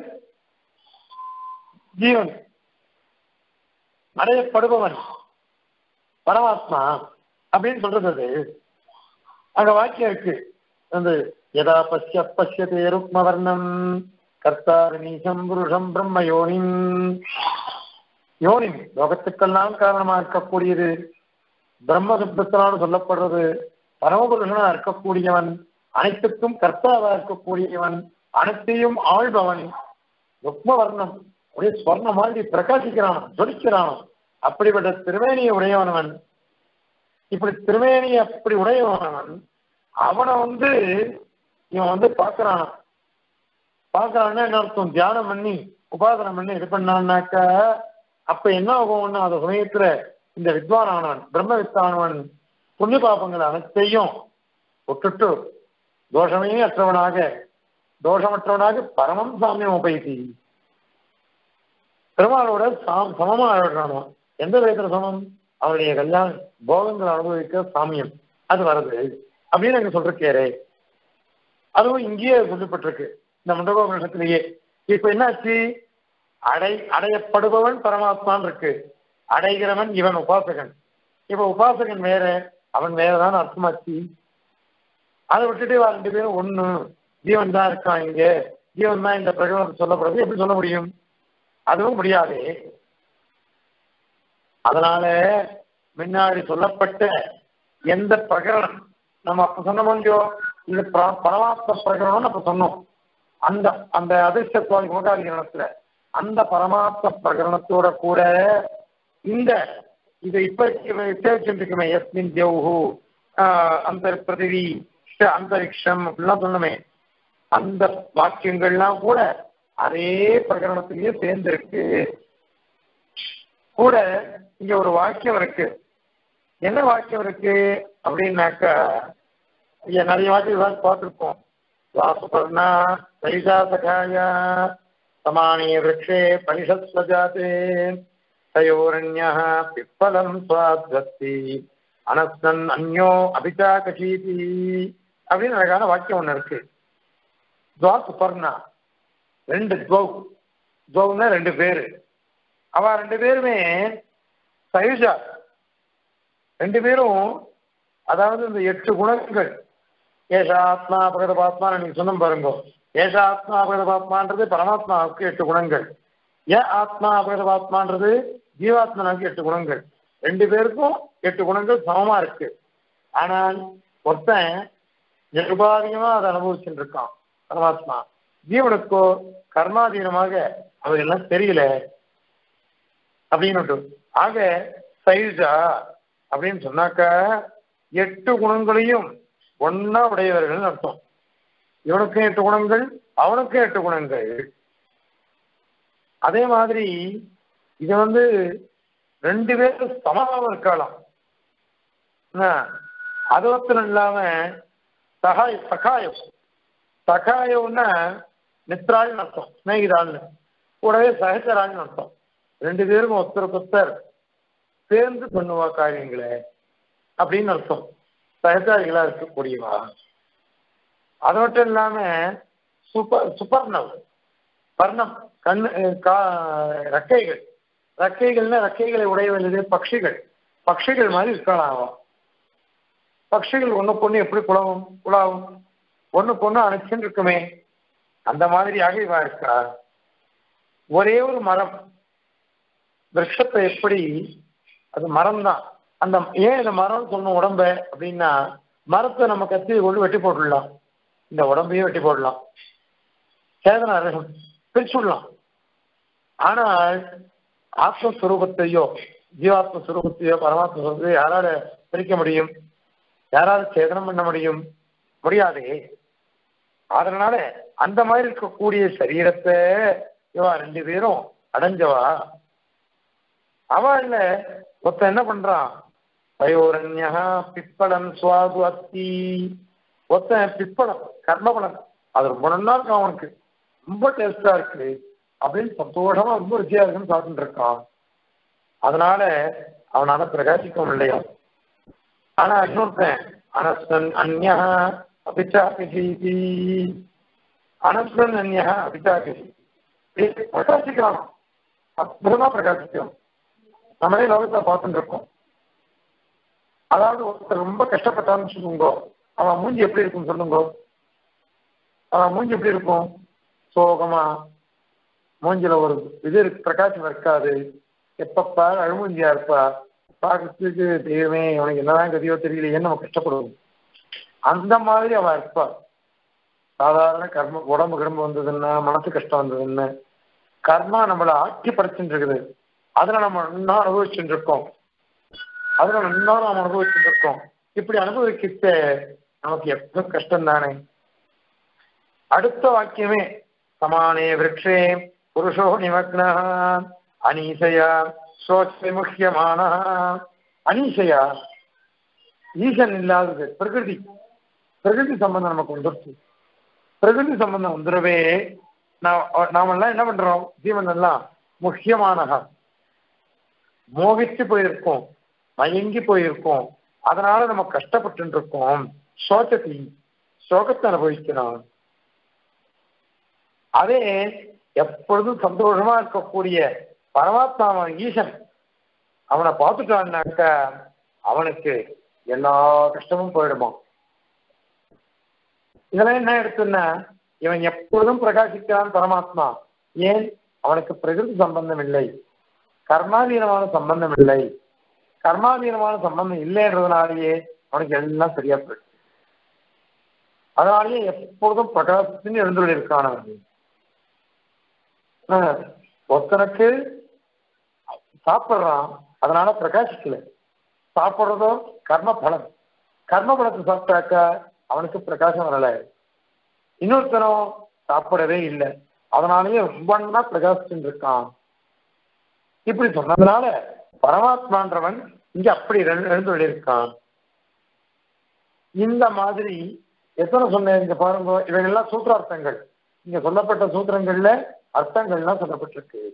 ஜீவன். அடையப்படுபவன் பரமாத்மா அப்படின்னு சொல்றது. அங்க வாக்கியம் இருக்கு வந்து யதா பசிய பசியதே ருக்மவர்ணம் கர்த்தாரணீசம் புருஷம் பிரம்ம யோனிம். யோனிம் லோகத்துக்கெல்லாம் காரணமா இருக்கக்கூடியது, பிரம்ம சப்தத்தினால சொல்லப்படுறது. பரமபுருஷனா இருக்கக்கூடியவன், அனைத்துக்கும் கர்த்தாவா இருக்கக்கூடியவன், அனைத்தையும் ஆள்பவன். ருக்மவர்ணம் ஒரே ஸ்வர்ண மாதிரி பிரகாசிக்கிறான், ஜொலிக்கிறான். அப்படிப்பட்ட திருவேணியை உடையவனவன். இப்படி திருவேணியை அப்படி உடையவனவன் அவனை வந்து இவன் வந்து பார்க்கறான். பார்க்கறான்னா என்ன அர்த்தம்? தியானம் பண்ணி உபாசனம் பண்ணி இது பண்ணான்னாக்கா அப்ப என்ன ஆகும்னா அந்த சமயத்துல இந்த வித்வானானவன், பிரம்ம வித்தானவன் புண்ணிய பாபங்கள் அனைத்தையும் விட்டுட்டு தோஷமே அற்றவனாக, தோஷமற்றவனாக பரமம் சாமியம் உபயத்தி பெருமாளோட சாம் சமமா ஆடுறானோ. எந்த விதத்துல சமம்? அவருடைய கல்யாண போகங்கள் அனுபவிக்க சாமியம் அது வருது அப்படின்னு எனக்கு சொல்றேன். அதுவும் இங்கேயே சொல்லப்பட்டிருக்கு இந்த மண்டபோபனிஷத்திலேயே. இப்ப என்னாச்சு? அடை அடையப்படுபவன் பரமாத்மான் இருக்கு, அடைகிறவன் இவன் உபாசகன். இப்ப உபாசகன் வேற, அவன் வேறதான் அர்த்தமாச்சு. அதை விட்டுட்டு ரெண்டு பேரும் ஒண்ணு, ஜீவன் தான் இருக்கான் இங்க, ஜீவன் தான் இந்த பிரகடனம் சொல்லப்படுறது எப்படி சொல்ல முடியும்? அதுவும் முடியாது. அதனால முன்னாடி சொல்லப்பட்ட எந்த பிரகரணம் நம்ம அப்ப சொன்ன முடியும், இந்த பரமாத்ம பிரகரணம் அப்ப சொன்னோம். அந்த அந்த அதிர்ஷ்டத்துவாதி கோகாதிகரணத்துல அந்த பரமாத்ம பிரகரணத்தோட கூட இந்த இதை இப்ப தேர்ச்சிருக்குமே எஸ்மின் தேவு அந்த பிருத்திவி அந்தரிக்ஷம் அப்படிலாம் சொன்னமே, அந்த வாக்கியங்கள்லாம் கூட அதே பிரகரணத்திலேயே சேர்ந்திருக்கு. கூட இங்க ஒரு வாக்கியம் இருக்கு. என்ன வாக்கியம் இருக்கு அப்படின்னாக்கா, நிறைய வாக்கியம் பார்த்திருப்போம். வாசுபர்ணா தைஷா சகாயா சமானே விரக்ஷே பனிஷத்வஜாதே தயோரண்யா பிப்பலம் சுவாத்வஸ்தி அனஸ்னன் அந்யோ அபிசாகசீதி அப்படின்னு அழகான வாக்கியம் ஒண்ணு இருக்கு. துவாசுபர்ணா ரெண்டு துவ் துவன்னா ரெண்டு பேரு. அவ ரெண்டு பேருமே சயுஜா, ரெண்டு பேரும் அதாவது இந்த எட்டு குணங்கள் ஏஷா ஆத்மா பிரகதபாத்மா நீங்க சொன்ன பாருங்க. ஏஷா ஆத்மா பிரகதபாத்மான்றது பரமாத்மாவுக்கு எட்டு குணங்கள், ஏ ஆத்மா பிரகதபாத்மான்றது ஜீவாத்மாவுக்கு எட்டு குணங்கள். ரெண்டு பேருக்கும் எட்டு குணங்கள் சமமா இருக்கு. ஆனால் ஒருத்தன் நிர்பாதிகமா அதை அனுபவிச்சுட்டு இருக்கான் பரமாத்மா, ஜீவனுக்கோ கர்மாதீனமாக அவையெல்லாம் தெரியல அப்படின்னு. ஆக சைஜா அப்படின்னு சொன்னாக்க எட்டு குணங்களையும் ஒன்னா உடையவர்கள் அர்த்தம். இவனுக்கும் எட்டு குணங்கள், அவனுக்கும் எட்டு குணங்கள். அதே மாதிரி இது வந்து ரெண்டு பேரும் சமமாக இருக்கலாம். அது ஒருத்தர் இல்லாம சகாய சகாயம் சகாயம்னா மித்ராள்னு அர்த்தம், ஸ்நேகிதாள்னு, கூடவே சகச்சராள்னு அர்த்தம். ரெண்டு பேருக்கும் ஒருத்தருக்கு ஒருத்தர் சேர்ந்து பண்ணுவா காரியங்களை அப்படின்னு அர்த்தம். சகச்சாரிகளா இருக்கக்கூடியவா. அது மட்டும் இல்லாம சுப சுபர்ணம் பர்ணம் கண்ணு கா ரெக்கைகள் ரெக்கைகள்னா ரெக்கைகளை உடையவது பட்சிகள் பட்சிகள் மாதிரி இருக்கலாம். பட்சிகள் ஒண்ணுக்கு ஒண்ணு எப்படி குழவும் குழாவும் ஒண்ணுக்கு ஒண்ணு அணைச்சுன்னு இருக்குமே அந்த மாதிரியாக இவா இருக்கா. ஒரே ஒரு மரம் விருஷத்தை எப்படி அது மரம் தான். அந்த ஏன் இந்த மரம் சொன்ன உடம்ப அப்படின்னா மரத்தை நம்ம கத்தி கொண்டு வெட்டி போட்டுடலாம், இந்த உடம்பையும் வெட்டி போடலாம், சேதன அரகம் பிரிச்சு விடலாம். ஆனால் ஆத்மஸ்வரூபத்தையோ ஜீவாத்மஸ்வரூபத்தையோ பரமாத்ம ஸ்வரூபத்தையோ யாரால பிரிக்க முடியும்? யாராவது சேதனம் பண்ண முடியும்? முடியாதே. அதனால அந்த மாதிரி இருக்கக்கூடிய சரீரத்தை இவா ரெண்டு பேரும் அடைஞ்சவா. அவ இல்ல ஒருத்தன் என்ன பண்றான், பயோரண்யா பிப்பளம் சுவாது அத்தி. ஒருத்தன் பிப்பளம் கர்மபலம் அது ரொம்ப நல்லா இருக்கும், அவனுக்கு ரொம்ப டேஸ்டா இருக்கு அப்படின்னு சந்தோஷமா ரொம்ப ருச்சியா இருக்குன்னு சாப்பிட்டு இருக்கான். அதனால அவனால பிரகாசிக்கவும் இல்லையா. ஆனா இன்னொருத்தன் அனஸ்தன் அந்யா அபிச்சாபிசி அனஸ்தன் அந்யா அபிச்சாபிசி பிரகாசிக்கலாம், அற்புதமா பிரகாசிக்கும். நம்மளே லோகத்தை பார்த்துட்டு இருக்கோம். அதாவது ஒருத்தர் ரொம்ப கஷ்டப்பட்டான்னு சொல்லுங்க, அவன் மூஞ்சி எப்படி இருக்கும் சொல்லுங்க. அவன் மூஞ்சி எப்படி இருக்கும்? சோகமா மூஞ்சில ஒரு இது பிரகாசம் இருக்காது. எப்பப்பா அழுமூஞ்சியா இருப்பா, பார்க்கறதுக்கு தெய்வமே அவனுக்கு என்னதான் கதியோ தெரியலையேன்னு நம்ம கஷ்டப்படுவோம். அந்த மாதிரி அவன் இருப்பா. சாதாரண கர்ம உடம்பு கிடம்பு வந்ததுன்னா மனசு கஷ்டம் வந்ததுன்னு கர்மா நம்மளை ஆட்சி படைச்சுட்டு இருக்குது. அதுல நம்ம இன்னும் அனுபவிச்சுட்டு இருக்கோம், அதுல இன்னும் நாம் அனுபவிச்சுட்டு இருக்கோம். இப்படி அனுபவிக்கிட்ட நமக்கு எப்ப கஷ்டம் தானே. அடுத்த வாக்கியமே சமானே விருட்சே புருஷோ நிமக்னா அனீசையா சோச்சமுக்கியமான அனீசையா ஈசன் இல்லாதது பிரகிருதி பிரகிருதி சம்பந்தம் நமக்கு வந்துருச்சு. பிரகிருதி சம்பந்தம் வந்துடவே நாமெல்லாம் என்ன பண்றோம், ஜீவன் எல்லாம் முக்கியமானதா மோகிச்சு போயிருக்கோம், மயங்கி போயிருக்கோம். அதனால நம்ம கஷ்டப்பட்டு இருக்கோம். சோகத்தி சோகத்தை அனுபவிக்கிறோம். அதே எப்பொழுதும் சந்தோஷமா இருக்கக்கூடிய பரமாத்மா ஈசன் அவனை பார்த்துட்டான்னாக்க அவனுக்கு எல்லா கஷ்டமும் போயிடுமா. இதெல்லாம் என்ன எடுத்துன்னா இவன் எப்பொழுதும் பிரகாசிக்கிறான் பரமாத்மா. ஏன்? அவனுக்கு பிரகிருதி சம்பந்தம் இல்லை, கர்மாதீனமான சம்பந்தம் இல்லை. கர்மாதீனமான சம்பந்தம் இல்லைன்றதுனாலேயே அவனுக்கு எல்லாம் சரியா போயிடுச்சு. அதனாலேயே எப்பொழுதும் பிரகாசத்தின் எழுந்துள்ள இருக்கானவன். ஒருத்தனுக்கு சாப்பிட்றான் அதனால பிரகாசிக்கல, சாப்பிட்றதோ கர்ம பலம், கர்ம பலத்தை சாப்பிட்டாக்க அவனுக்கு பிரகாசம் வரல. இன்னொருத்தனும் சாப்பிடவே இல்லை அதனாலேயே ரொம்ப பிரகாசிச்சுட்டு இருக்கான். இப்படி சொன்னதுனால பரமாத்மான்றவன் இங்க அப்படி எழுந்துள்ள இருக்கான். இந்த மாதிரி எத்தனை சொன்ன இங்க பாருங்க, இவைகள்லாம் சூத்திரார்த்தங்கள். இங்க சொல்லப்பட்ட சூத்திரங்கள்ல அர்த்தங்கள்லாம் சொல்லப்பட்டிருக்கு.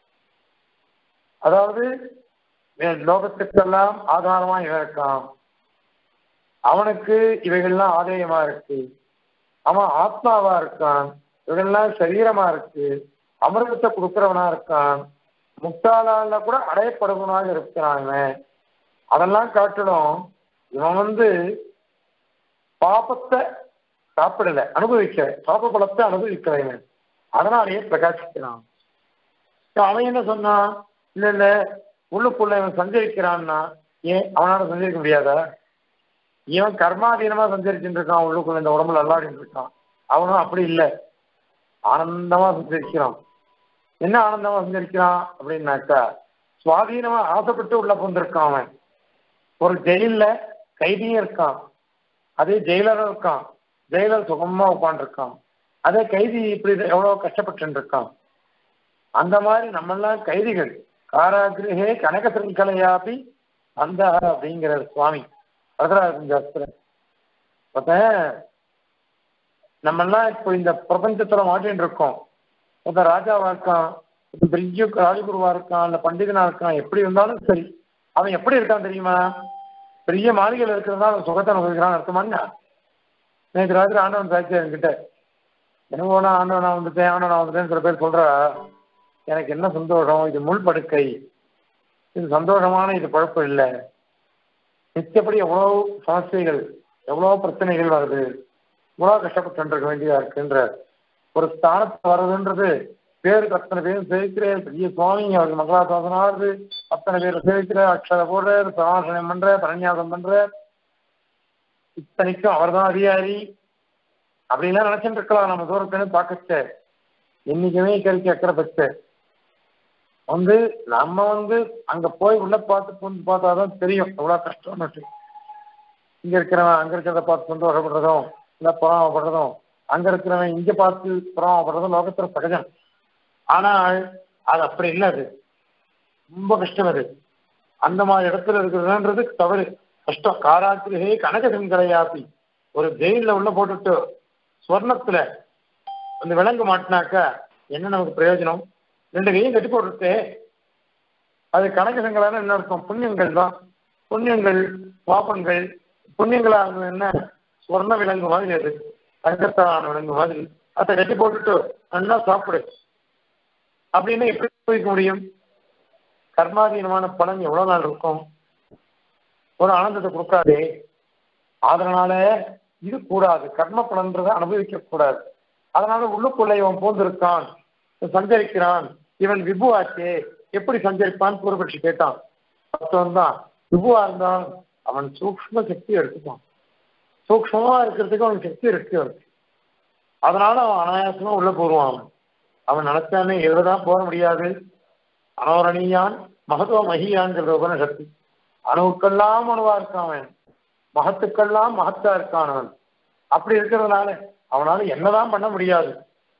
அதாவது லோகத்துக்கெல்லாம் ஆதாரமா இவன் இருக்கான், அவனுக்கு இவைகள்லாம் ஆதேயமா இருக்கு, அவன் ஆத்மாவா இருக்கான், இவைகள்லாம் சரீரமா இருக்கு, அமிர்தத்தை கொடுக்கிறவனா இருக்கான், முக்தாளால கூட அடையப்படுவனாக இருக்கிறான் இவன். அதெல்லாம் காட்டணும் இவன் வந்து பாபத்தை சாப்பிடல, அனுபவிக்க பாப பலத்தை அனுபவிக்கிறவன், அதனாலேயே பிரகாசிக்கிறான். அவன் என்ன சொன்னான், இல்ல இல்ல உள்ளுக்குள்ள இவன் சஞ்சரிக்கிறான்னா ஏன் அவனால சஞ்சரிக்க முடியாதா? இவன் கர்மாதீனமா சஞ்சரிச்சுட்டு இருக்கான், உள்ளுக்குள்ள இந்த உடம்புல அல்லாடிட்டு இருக்கான். அவனும் அப்படி இல்லை, ஆனந்தமா சஞ்சரிக்கிறான். என்ன ஆனந்தமா சஞ்சரிக்கிறான் அப்படின்னாக்கா சுவாதீனமா ஆசைப்பட்டு உள்ள புந்திருக்கான். அவன் ஒரு ஜெயில கைதியும் இருக்கான், அதே ஜெயிலரும் இருக்கான். ஜெயிலர் சுகமா உட்காந்துருக்கான், அதே கைதி இப்படி எவ்வளவு கஷ்டப்பட்டு இருக்கான். அந்த மாதிரி நம்மெல்லாம் கைதிகள். காராகிரகே கனக சிறுகலையாப்பி அந்த அப்படிங்கிற சுவாமி வரதராஜன். நம்மெல்லாம் இப்போ இந்த பிரபஞ்சத்துல மாட்டின்னு இருக்கோம். ஒருத்தன் ராஜாவா இருக்கான், பெரிய ராஜகுருவா இருக்கான், இல்ல பண்டிதனா இருக்கான், எப்படி இருந்தாலும் சரி அவன் எப்படி இருக்கான் தெரியுமா? பெரிய மாளிகையில் இருக்கிறதா அவன் சுகத்தை அனுபவிக்கிறான்னு அர்த்தமானா? நேற்று ராத்திரி ஆண்டவன் சாட்சி என்கிட்ட என்ன போனா ஆண்டவனா வந்துட்டேன் ஆண்டவனா வந்துட்டேன்னு சில பேர் சொல்றா. எனக்கு என்ன சந்தோஷம், இது முள் படுக்கை, இது சந்தோஷமான இது பழப்பம் இல்லை. நிச்சயப்படி எவ்வளவு சமஸ்தைகள் எவ்வளவு பிரச்சனைகள் வருது, இவ்வளவு கஷ்டப்பட்டு இருக்க வேண்டியதா இருக்குன்ற ஒரு ஸ்தானத்தை வர்றதுன்றது பேருக்கு அத்தனை பேரும் சேவிக்கிற பெரிய சுவாமி அவருக்கு மங்களாசாசனாவது அத்தனை பேர் சேவிக்கிற அக்ஷர போடுற சமாசனம் பண்ற பரநியாசம் பண்ற இத்தனைக்கும் அவர் தான் அதிகாரி அப்படின்லாம் நினைச்சுட்டு இருக்கலாம். நம்ம தூரத்துன்னு பார்க்கச்ச என்னைக்குமே கறிக்கு அக்கறை பச்ச வந்து நம்ம வந்து அங்க போய் உள்ள பார்த்து புரிஞ்சு பார்த்தாதான் தெரியும் எவ்வளவு கஷ்டம். இங்க இருக்கிறவன் அங்க இருக்கிறத பார்த்து சந்தோஷப்படுறதும் இல்ல புறாமப்படுறதும், அங்க இருக்கிறவன் இங்க பார்த்து புறாமப்படுறதும் லோகத்துல சகஜம். ஆனால் அது அப்படி இல்லை, அது ரொம்ப கஷ்டம். அது அந்த மாதிரி இடத்துல இருக்கிறதுன்றது தவறு, கஷ்டம். காராத்திரிகை கனகசன் கரையாப்பி ஒரு ஜெயில உள்ள போட்டுட்டு ஸ்வர்ணத்துல அந்த விலங்கு மாட்டினாக்கா என்ன நமக்கு பிரயோஜனம்? ரெண்டு கையும் கட்டி போட்டுட்டு அது கனகசங்களான என்ன அர்த்தம்? புண்ணியங்கள் தான். புண்ணியங்கள் பாபங்கள் புண்ணியங்களா என்ன ஸ்வர்ண விலங்கு மாதிரி, அது தங்கத்தான விலங்கு மாதிரி. அதை கட்டி போட்டுட்டு நல்லா சாப்பிடு அப்படின்னு எப்படி வைக்க முடியும்? கர்மாதீனமான பலன் எவ்வளவு நாள் இருக்கும்? ஒரு ஆனந்தத்தை கொடுக்காதே. அதனால இது கூடாது, கர்ம பலன்றதை அனுபவிக்க கூடாது. அதனால உள்ளுக்குள்ள இவன் போந்திருக்கான், சஞ்சரிக்கிறான், இவன் விபு ஆச்சே, எப்படி சஞ்சரிப்பான்னு பூர்வபட்சி கேட்டான். அர்த்தம் தான் விபுவா இருந்தான் அவன் சூக்ஷ்ம சக்தி எடுத்துப்பான். சூக்ஷ்மமா இருக்கிறதுக்கு அவன் சக்தி இருக்கு. அதனால அவன் அனாயாசமா உள்ள போடுவான். அவன் அவன் நினைச்சானே எதுதான் போக முடியாது. அனோரணியான் மகத்துவ மகியான்கிற உபனிஷத்து. அணுவுக்கெல்லாம் அணுவா இருக்கான் அவன், மகத்துக்கெல்லாம் மகத்தா இருக்கான் அவன். அப்படி இருக்கிறதுனால அவனால என்னதான் பண்ண முடியாது.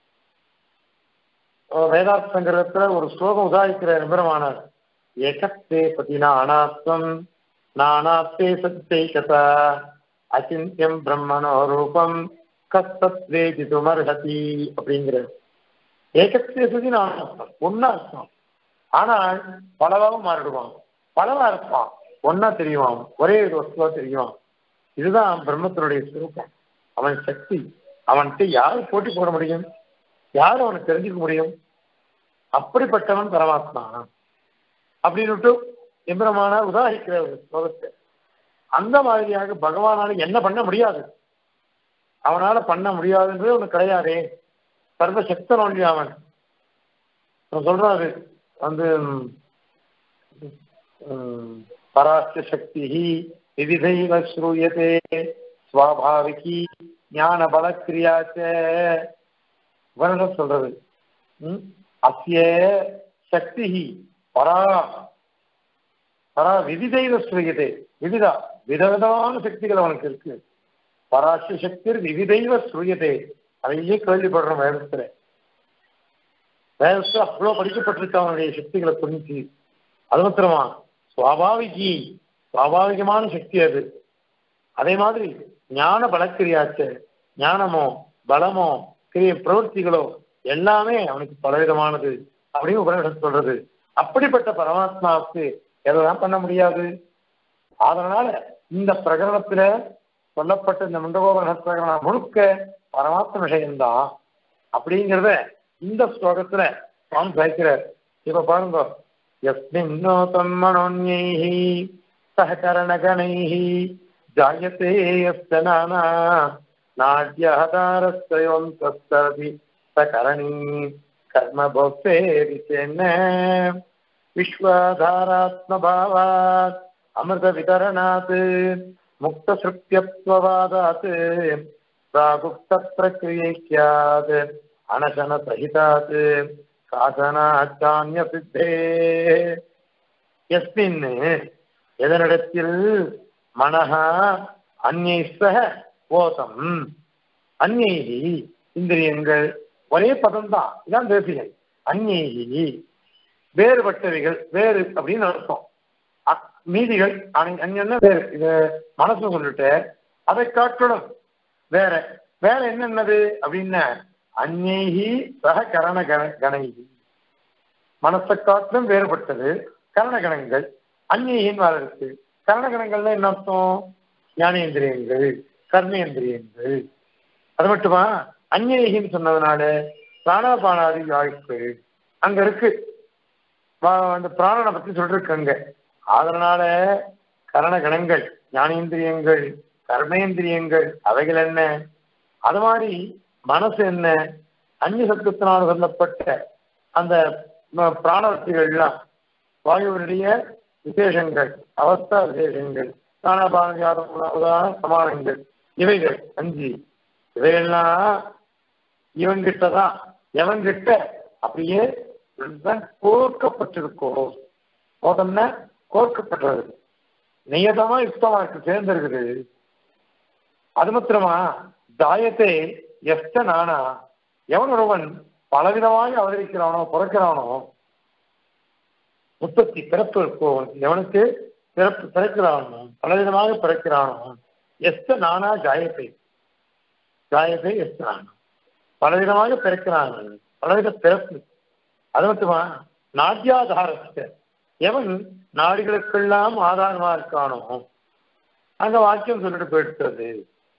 வேதார்த்த சங்கரத்துல ஒரு ஸ்லோகம் உதாரிக்கிற நிபுணமானார். ஏகத்தே பதினா அனாத்வம் நானாத்தே சத்தை கதா அச்சிந்தியம் பிரம்மணோ ரூபம் கத்தத்வேதிதுமர்ஹதி அப்படிங்கிற. ஏகத்தே சதி நானாத்வம் ஒன்னா இருப்பான், ஆனால் பலவாக மாறிடுவான். பலவா இருப்பான், ஒன்னா தெரியுவான், ஒரே ஒரு வஸ்துவா தெரியுவான். இதுதான் பிரம்மத்தினுடைய சுரூபம். அவன் சக்தி. அவன்கிட்ட யாரு போட்டி போட முடியும்? யாரும் அவனுக்கு தெரிஞ்சுக்க முடியும்? அப்படிப்பட்டவன் பரமாத்மா அப்படின்னு எம்பிரமான உதாரிக்கிற ஒரு ஸ்லோகத்தை. அந்த மாதிரியாக பகவானால என்ன பண்ண முடியாது, அவனால பண்ண முடியாதுன்றது ஒண்ணு கிடையாதே. சர்வசக்தன் ஒன்றி அவன் சொல்றாரு வந்து பராஸ்ய சக்தி விவிதைவ ஸ்ரூயதே ஸ்வாபாவிகி ஞான பலக்கிரியாச்ச சொல்றது. அஸ்ய சக்தி பரா பரா விவிதைவ ஸ்ரூயதே. விவிதா விதவிதமான சக்திகள் அவனுக்கு இருக்கு. பராசிய சக்தி விவிதைவ ஸ்ரூயதே. அதையே கேள்விப்படுறோம் வேதத்துல. வேதத்துல அவ்வளவு படிக்கப்பட்டிருக்க அவனுடைய சக்திகளை புரிஞ்சு. அது மாத்திரமா சுவாபாவிகி சுவாபாவிகமான சக்தி அது. அதே மாதிரி ஞான பலக்கிரியாச்ச, ஞானமோ பலமோ கிரிய பிரவൃத்திகளோ எல்லாமே அவனுக்கு பலவிதமானது அப்படின்னு உபநிஷத்து சொல்றது. அப்படிப்பட்ட பரமாத்மாவுக்கு எதெல்லாம் பண்ண முடியாது. அதனால இந்த பிரகரணத்துல சொல்லப்பட்ட இந்த முண்டகோபன பிரகரணம் முழுக்க பரமாத்ம விஷயம்தான் அப்படிங்கிறத இந்த ஸ்லோகத்துல சுவாமி சாய்க்கிறார். இப்ப பாருங்க, யஸ்மின்னோ தன்மனோன்யைஹி சஹகரணகணைஹி ஜாயதே யஸ்ய நானா நாட்யஹதாரஸ்தயோம் தஸ்ததி சகரணி கர்ம போக்தேரிச்சென்ன விஸ்வாதாராத்மபாவாத் அமிர்த விதரணாத் முக்த சுப்யத்வவாதாத் பிராகுப்த பிரக்ரியைக்யாத் அனசன சகிதாத் சாதனாச்சான்ய சித்தே. யஸ்மின் எதனிடத்தில் மனஹ அந்யை சக ஓதம் அந்யைஹி இந்திரியங்கள் ஒரே பதம் தான், இதான் தேசிகள். அந்யைஹி வேறுபட்டவைகள், வேறு அப்படின்னு அர்த்தம். மீதிகள் அங்கே வேறு, இது மனசு சொல்லிட்டு அதை காட்டணும் வேற. வேற என்னென்னது அப்படின்னா அந்நேகி சக கரண கணைகி, மனசை காட்டிலும் வேறுபட்டது கரணகணங்கள். அந்நியின் வேலை இருக்கு. கரணகணங்கள்ல என்ன அர்த்தம்? ஞானேந்திரியங்கள், கர்மேந்திரியங்கள். அது மட்டுமா? அந்நியின்னு சொன்னதுனால பிராணபானாதி வாய்ப்பு அங்க இருக்கு. அந்த பிராணனை பத்தி சொல்லிருக்காங்க. அதனால கரணகணங்கள், ஞானேந்திரியங்கள், கர்மேந்திரியங்கள் அவைகள் என்ன? அது மாதிரி மனசு என்ன? அந்நிய சத்துவத்தினால் சொல்லப்பட்ட அந்த பிராணவர்த்திகள்லாம் வாயுவனுடைய விசேஷங்கள், அவஸ்தா விசேஷங்கள், பிராணபான சமானங்கள், இவைகள் அஞ்சு. இவைகள்லாம் இவன்கிட்டதான், எவன்கிட்ட அப்படியே கோர்க்கப்பட்டிருக்கோ. மோதம்னா கோர்க்கப்பட்டது, நியதமா யுக்தமா இருக்கு, சேர்ந்திருக்குது. அது மாத்திரமா? தாயத்தை எஸ்ட நானா, எவன் ஒருவன் பலவிதமாக அவதரிக்கிறானோ, பிறக்கிறானோ, உற்பத்தி பிறப்பு இருக்கோ, எவனுக்கு பிறப்பு பிறக்கிறானோ, பலவிதமாக பிறக்கிறானோ, எஸ்ட நானா ஜாயத்தை, ஜாயத்தை எஸ்ட நானா, பலவிதமாக பிறக்கிறான், பலவித பிறப்பு. அது மட்டுமா? நாட்டியாதாரத்தை, எவன் நாடுகளுக்கெல்லாம் ஆதாரமா இருக்கானோ, அந்த வாக்கியம் சொல்லிட்டு போயிடுறது.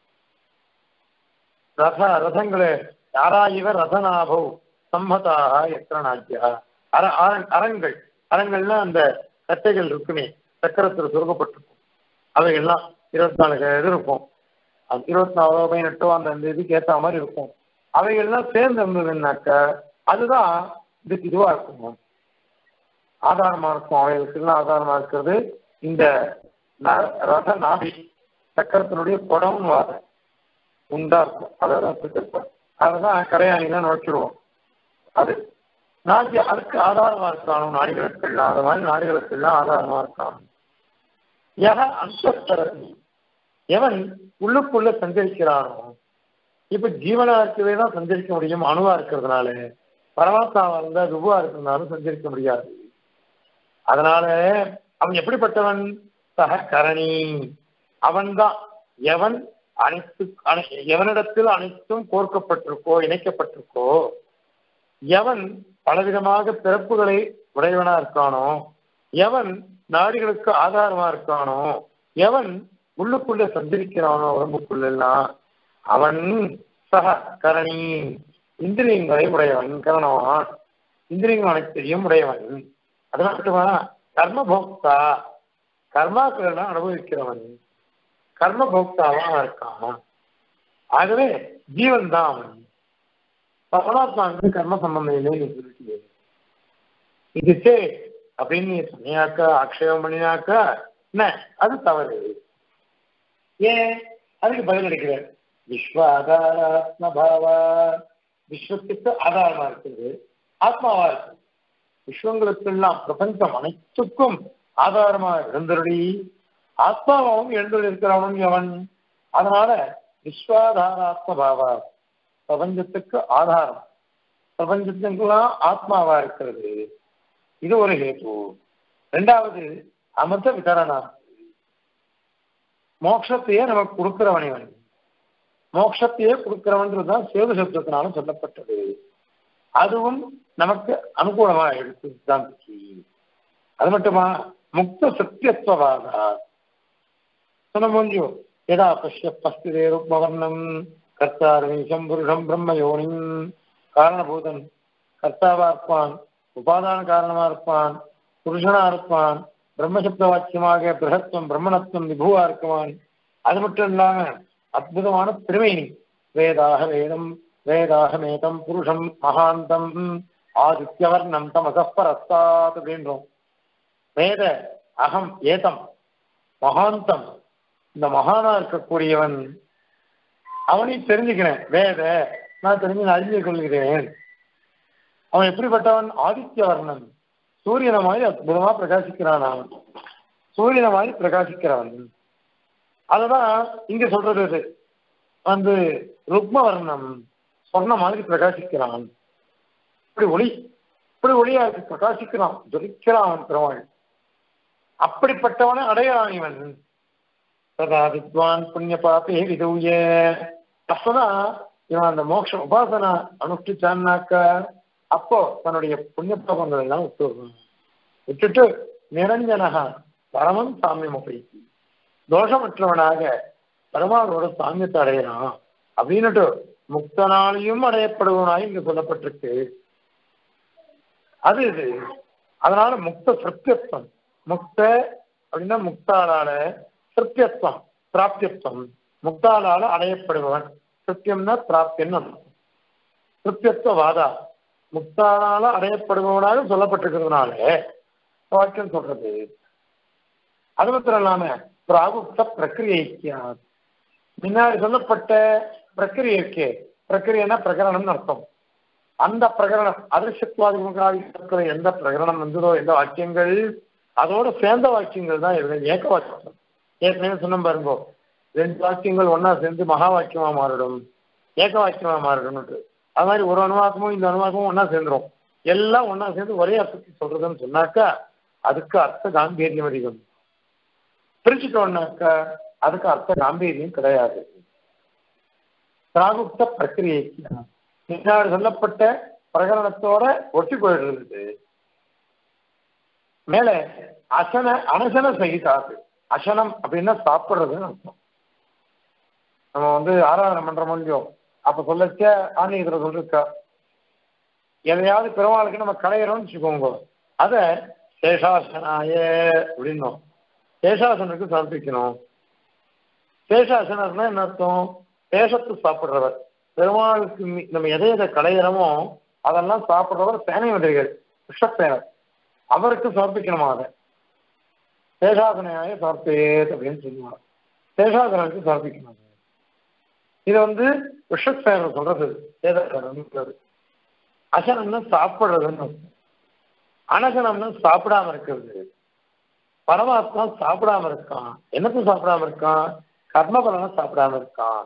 ரத ரதங்களை யாரா இவர் ரதநாபோ சம்மதாக எத்தனை நாட்டியா, அர அரங்கள், அரங்கள்னா அந்த கட்டைகள் இருக்குமே, சக்கரத்தில் சுருக்கப்பட்டிருக்கும், அவைகள்லாம் இருபத்தி நாலு இது இருக்கும். அது இருபத்தி நாலு பதினெட்டோ அந்த இதுக்கு ஏற்ற மாதிரி இருக்கும். அவைகள்லாம் சேர்ந்து இருந்ததுன்னாக்க அதுதான் இதுக்கு இதுவா இருக்கும், ஆதாரமா இருக்கும். அவைகளுக்கெல்லாம் ஆதாரமா இருக்கிறது இந்த ரத நாபி, சக்கரத்தினுடைய குடம் உண்டா இருக்கும். அதான் அதான் கரையாணிலாம் நோக்கிடுவோம். அது நாட்டி அதுக்கு ஆதாரமா இருக்கானோ, நாடுகளுக்கெல்லாம் அது மாதிரி நாடுகளுக்கெல்லாம் ஆதாரமா இருக்கானோ. எவ அந்த எவன் உள்ளுக்குள்ள சஞ்சரிக்கிறானோ, இப்ப ஜீவனா இருக்கவே தான் சஞ்சரிக்க முடியும், அணுவா இருக்கிறதுனால. பரமாத்மாவா இருந்தா ருபுவா இருக்கிறதுனாலும் சஞ்சரிக்க முடியாது. அதனால அவன் எப்படிப்பட்டவன்? சக கரணி, அவன்தான் எவன் அனைத்து எவனிடத்தில் அனைத்தும் கோர்க்கப்பட்டிருக்கோ, இணைக்கப்பட்டிருக்கோ, எவன் பலவிதமாக பிறப்புகளை உடையவனா இருக்கானோ, எவன் நாடுகளுக்கு ஆதாரமா இருக்கானோ, எவன் உள்ளுக்குள்ள சஞ்சரிக்கிறானோ உடம்புக்குள்ளெல்லாம், அவன் சக கரணி, இந்திரியங்களை உடையவன், கரணவான், இந்திரியங்கள் அனைத்தையும் உடையவன். அது மட்டுமா? கர்மபோக்தா, கர்மாக்கள் அனுபவிக்கிறவன், கர்மபோக்தாவா இருக்கான். ஆகவே ஜீவன் தான் அவன். பரமாத்மாவுக்கு கர்ம சம்பந்தம் இல்லைன்னு சொல்லிட்டு இது சே அப்படின்னு நீ சொன்னியாக்கா, ஆக்ஷேபம் பண்ணினாக்கா என்ன, அது தவறு. ஏன்? அதுக்கு பதில் அளிக்கிறார். விஸ்வ ஆதாராத்மபாவா, விஸ்வத்துக்கு ஆதாரமா இருக்குது, ஆத்மாவா இருக்கு. விஸ்வங்களுக்கெல்லாம் பிரபஞ்சம் அனைத்துக்கும் ஆதாரமா இருந்தருடி ஆத்மாவும் எழுந்து இருக்கிறவனும் எவன்? அதனால விஸ்வாதாராத்மபாவா, பிரபஞ்சத்துக்கு ஆதாரம், பிரபஞ்சத்துக்கெல்லாம் ஆத்மாவா இருக்கிறது. இது ஒரு ஹேத்து. ரெண்டாவது அமிர்த விதரணா, மோட்சத்தையே நமக்கு கொடுக்கிறவன் இவன். மோட்சத்தையே கொடுக்கிறவன்றதுதான் சேது சப்தத்தினாலும் சொல்லப்பட்டது. அதுவும் நமக்கு அனுகூலமா எடுத்து சித்தாந்திக்கு. அது மட்டுமா? முக்த சத்தியத்துவவாதா சொன்ன முடிஞ்சு எதா பஷ்ய பஸ்திதே ருக்மவர்ணம் கர்த்தாரமீசம் புருஷம் பிரம்ம யோனிம், காரணபூதன் கர்த்தாவா இருப்பான், உபாதான காரணமா இருப்பான், புருஷனா இருப்பான், பிரம்மசப்த வாக்கியமாக பிரகத்துவம் பிரம்மணத்துவம் விபுவா இருக்குவான். அது மட்டும் இல்லாம அற்புதமான திருமைனி, வேதாக வேதம் வேதாக மேதம் புருஷம் மகாந்தம் ஆதித்யவர்ணம் தமசப்பரஸ்தாத் அப்படின்றோம். வேத அகம் ஏதம் மகாந்தம், இந்த மகானா இருக்கக்கூடியவன், அவனை தெரிஞ்சுக்கிறேன். வேத நான் தெரிஞ்சு நான் அறிஞ்சு கொள்கிறேன். அவன் எப்படிப்பட்டவன்? ஆதித்யவர்ணன், சூரியனை மாதிரி அற்புதமா பிரகாசிக்கிறான். அவன் சூரியனை மாதிரி பிரகாசிக்கிறவன். அததான் இங்க சொல்றது வந்து ருக்மவர்ணம், சொன்ன மாதிரி பிரகாசிக்கிறான். இப்படி ஒளி, இப்படி ஒளியா இருக்கு, பிரகாசிக்கிறான், ஜொலிக்கிறான் பெருமாள். அப்படிப்பட்டவனை அடையான் இவன். சதா வித்வான் புண்ணிய பாப்பே விதூய. அப்பதான் இவன் அந்த மோட்ச உபாசனா அனுஷ்டிச்சான்னாக்க அப்போ தன்னுடைய புண்ணிய பாபங்கள் எல்லாம் விட்டு விட்டுட்டு நிரஞ்சனகா பரமம் சாமியம் உபயோகி தோஷமற்றவனாக பெருமாளோட சாமியத்தை அடையிறான் அப்படின்னுட்டு முக்தனாலையும் அடையப்படுவனாய் இங்கு சொல்லப்பட்டிருக்கு. அது இது. அதனால முக்த சிருத்தியத்துவம், முக்த அப்படின்னா முக்தாளால சிருத்தியத்துவம் பிராப்தியத்துவம், முக்தாளால அடையப்படுபவன். சிருத்தியம்னா பிராப்தியன்னு சிருத்தியத்துவ வாதா முக்தாளால அடையப்படுபவனாக சொல்லப்பட்டிருக்கிறதுனால வாக்கியம் சொல்றது. அது மாத்திரம் இல்லாம பிராகுப்த பிரக்கிரியா முன்னாடி சொல்லப்பட்ட பிரக்கிரியை பிரக்கிரியனா பிரகரணம்னு அர்த்தம். அந்த பிரகரணம் அதிர்ஷ்டத்வாதிமுக எந்த பிரகரணம் வந்ததோ எந்த வாக்கியங்கள் அதோட சேர்ந்த வாக்கியங்கள் தான் இருக்கு. ஏக வாக்கியம் ஏற்கனவே சொன்ன பாருங்கோ, ரெண்டு வாக்கியங்கள் ஒன்னா சேர்ந்து மகா வாக்கியமா மாறிடும், ஏக வாக்கியமா மாறிடும். அது மாதிரி ஒரு அனுவாக்கமும் இந்த அனுவாக்கமும் ஒன்னா சேர்ந்துடும். எல்லாம் ஒன்னா சேர்ந்து ஒரே அர்த்தத்தை சொல்றதுன்னு சொன்னாக்கா அதுக்கு அர்த்த காம்பீரியம் அதிகம். பிரிச்சுட்டோம்னாக்கா அதுக்கு அர்த்த காம்பீரியம் கிடையாது. பிராகுப்த பிரக்கிரியைக்கு முன்னாடி சொல்லப்பட்ட பிரகரணத்தோட ஒட்டி போயிடுறது. மேல அசன அனசன சகிதாது. அசனம் அப்படின்னா சாப்பிடுறதுன்னு அர்த்தம். நம்ம வந்து ஆராதனை பண்ற முடியும் அப்ப சொல்லச்ச ஆன்மீகத்துல சொல்லிருக்கா எதையாவது பெருமாளுக்கு நம்ம கலையிறோம்னு வச்சுக்கோங்க, அத சேஷாசனாய அப்படின்னும் சேஷாசனுக்கு சமர்ப்பிக்கணும். சேஷாசனா என்ன அர்த்தம்? சேஷத்து சாப்பிடுறவர். பெருமாளுக்கு நம்ம எதை எதை கலையிறோமோ அதெல்லாம் சாப்பிடுறவர் சேனை மந்திரிகள் விஷப்பேனர், அவருக்கு சமர்ப்பிக்கணுமா அதை சேஷாசனையாய சமர்ப்பேத் அப்படின்னு சொல்லுவாங்க. சேஷாசனுக்கு சமர்ப்பிக்கணும். இது வந்து விஷப்பேனர் சொல்றது. சேதாசனம் அசனம்னு சாப்பிடுறதுன்னு, அனசனம்னு சாப்பிடாம இருக்கிறது. பரமாத்மா சாப்பிடாம இருக்கான். என்னத்தும் சாப்பிடாம இருக்கான்? கர்மபலனை சாப்பிடாம இருக்கான்.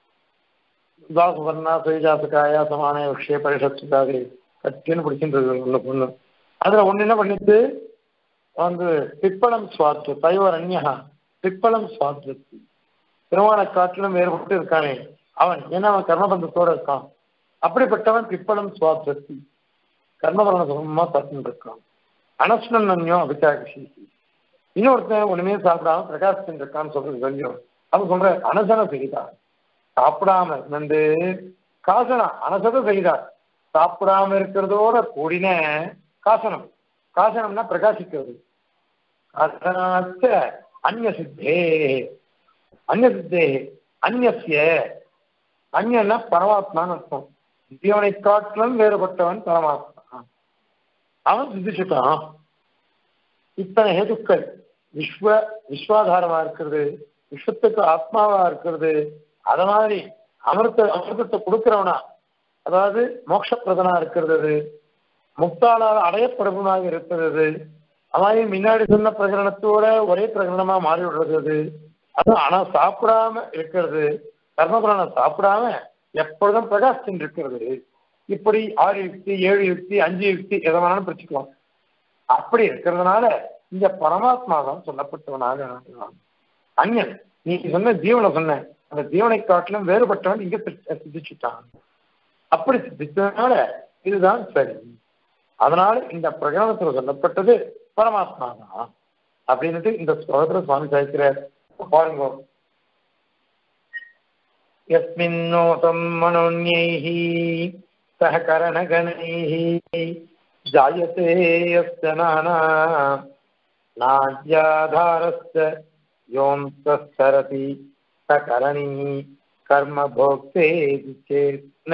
துவாசுவர்ணா சுயஜாசகாயா சமான விஷய பரிஷத்துக்காக கட்டின்னு பிடிக்கின்றது ஒண்ணு பொண்ணு. அதுல ஒண்ணு என்ன பண்ணிட்டு வந்து பிப்பளம் சுவாத்து தைவரண்யா பிப்பளம் சுவாத்து திருமண காற்றிலும் வேறுபட்டு இருக்கானே அவன், ஏன்னா அவன் கர்மபந்தத்தோட இருக்கான். அப்படிப்பட்டவன் பிப்பளம் சுவாத்தி கர்மபலன சுகமா சாப்பிட்டு இருக்கான். அனஸ்னன் நன்யோ அபிச்சாகி இன்னொருத்தன் ஒண்ணுமே சாப்பிடாம பிரகாசிச்சுட்டு இருக்கான்னு சொல்றது கொஞ்சம். அவன் சொல்ற அனசன செய்தார் சாப்பிடாம வந்து காசனா அனசத செய்தார் சாப்பிடாம இருக்கிறதோட கூடின காசனம். காசனம்னா பிரகாசிக்கிறது. காசனாச்ச அந்நிய சித்தே அந்நிய சித்தே அந்நிய அந்நியன்னா பரமாத்மான்னு அர்த்தம். ஜீவனை காட்டிலும் வேறுபட்டவன் பரமாத்மா. அவன் சித்திச்சுட்டான். இத்தனை ஹேதுக்கள் விஸ்வ விஸ்வாதாரமா இருக்கிறது, விஸ்வத்துக்கு ஆத்மாவா இருக்கிறது, அத மாதிரி அமிர்த அமிர்தத்தை கொடுக்கிறவனா அதாவது மோட்சப்பிரதனா இருக்கிறது, முக்தாளால் அடையப்படுவனாக இருக்கிறது. அதாவது முன்னாடி சொன்ன பிரகரணத்தோட ஒரே பிரகரணமா மாறி விடுறது. அது ஆனா சாப்பிடாம இருக்கிறது, கர்மபலனை சாப்பிடாம எப்பொழுதும் பிரகாசிச்சு இருக்கிறது. இப்படி ஆறு யுக்தி ஏழு யுக்தி அஞ்சு யுக்தி எதை வேணாலும் பிரிச்சுக்கலாம். அப்படி இருக்கிறதுனால இந்த பரமாத்மா தான் சொல்லப்பட்டவனாக அந்நியன். நீ சொன்ன ஜீவனை சொன்ன அந்த ஜீவனை காட்டிலும் வேறுபட்டவன் இங்க சித்திச்சுட்டான். அப்படி சித்திச்சதுனால இதுதான் சரி. அதனால இந்த பிரகரணத்துல சொல்லப்பட்டது பரமாத்மா தான் அப்படின்னுட்டு இந்த ஸ்லோகத்துல சுவாமி சாய்க்கிறார். பாருங்க, யஸ்மின்னோதம் மனோன்யைஹி சஹகரணகணைஹி ஜாயதே யஸ்ய நானா நாத்யாதாரஸ்ய யோம்தஸ்ஸரதி சகரணி கர்ம போக்தேதி சேத்ன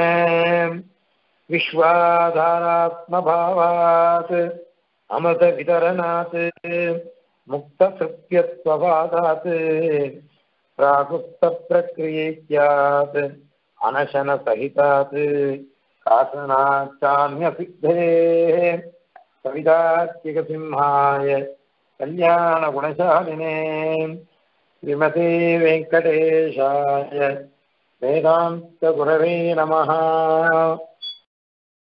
விஸ்வாதாராத்மபாவாத் அமிர்த விதரணாத் முக்த சிருத்யத்வவாதாத் பிராகுப்த பிரக்ரியைத்யாத் அனசன சகிதாத் காசனாச்சான்ய சித்தேஹ கவிதாத்யக சிம்ஹாய கல்யாண குணசாலினே ஸ்ரீமதே வெங்கடேஷாய வேதாந்த குரவே நமஹ.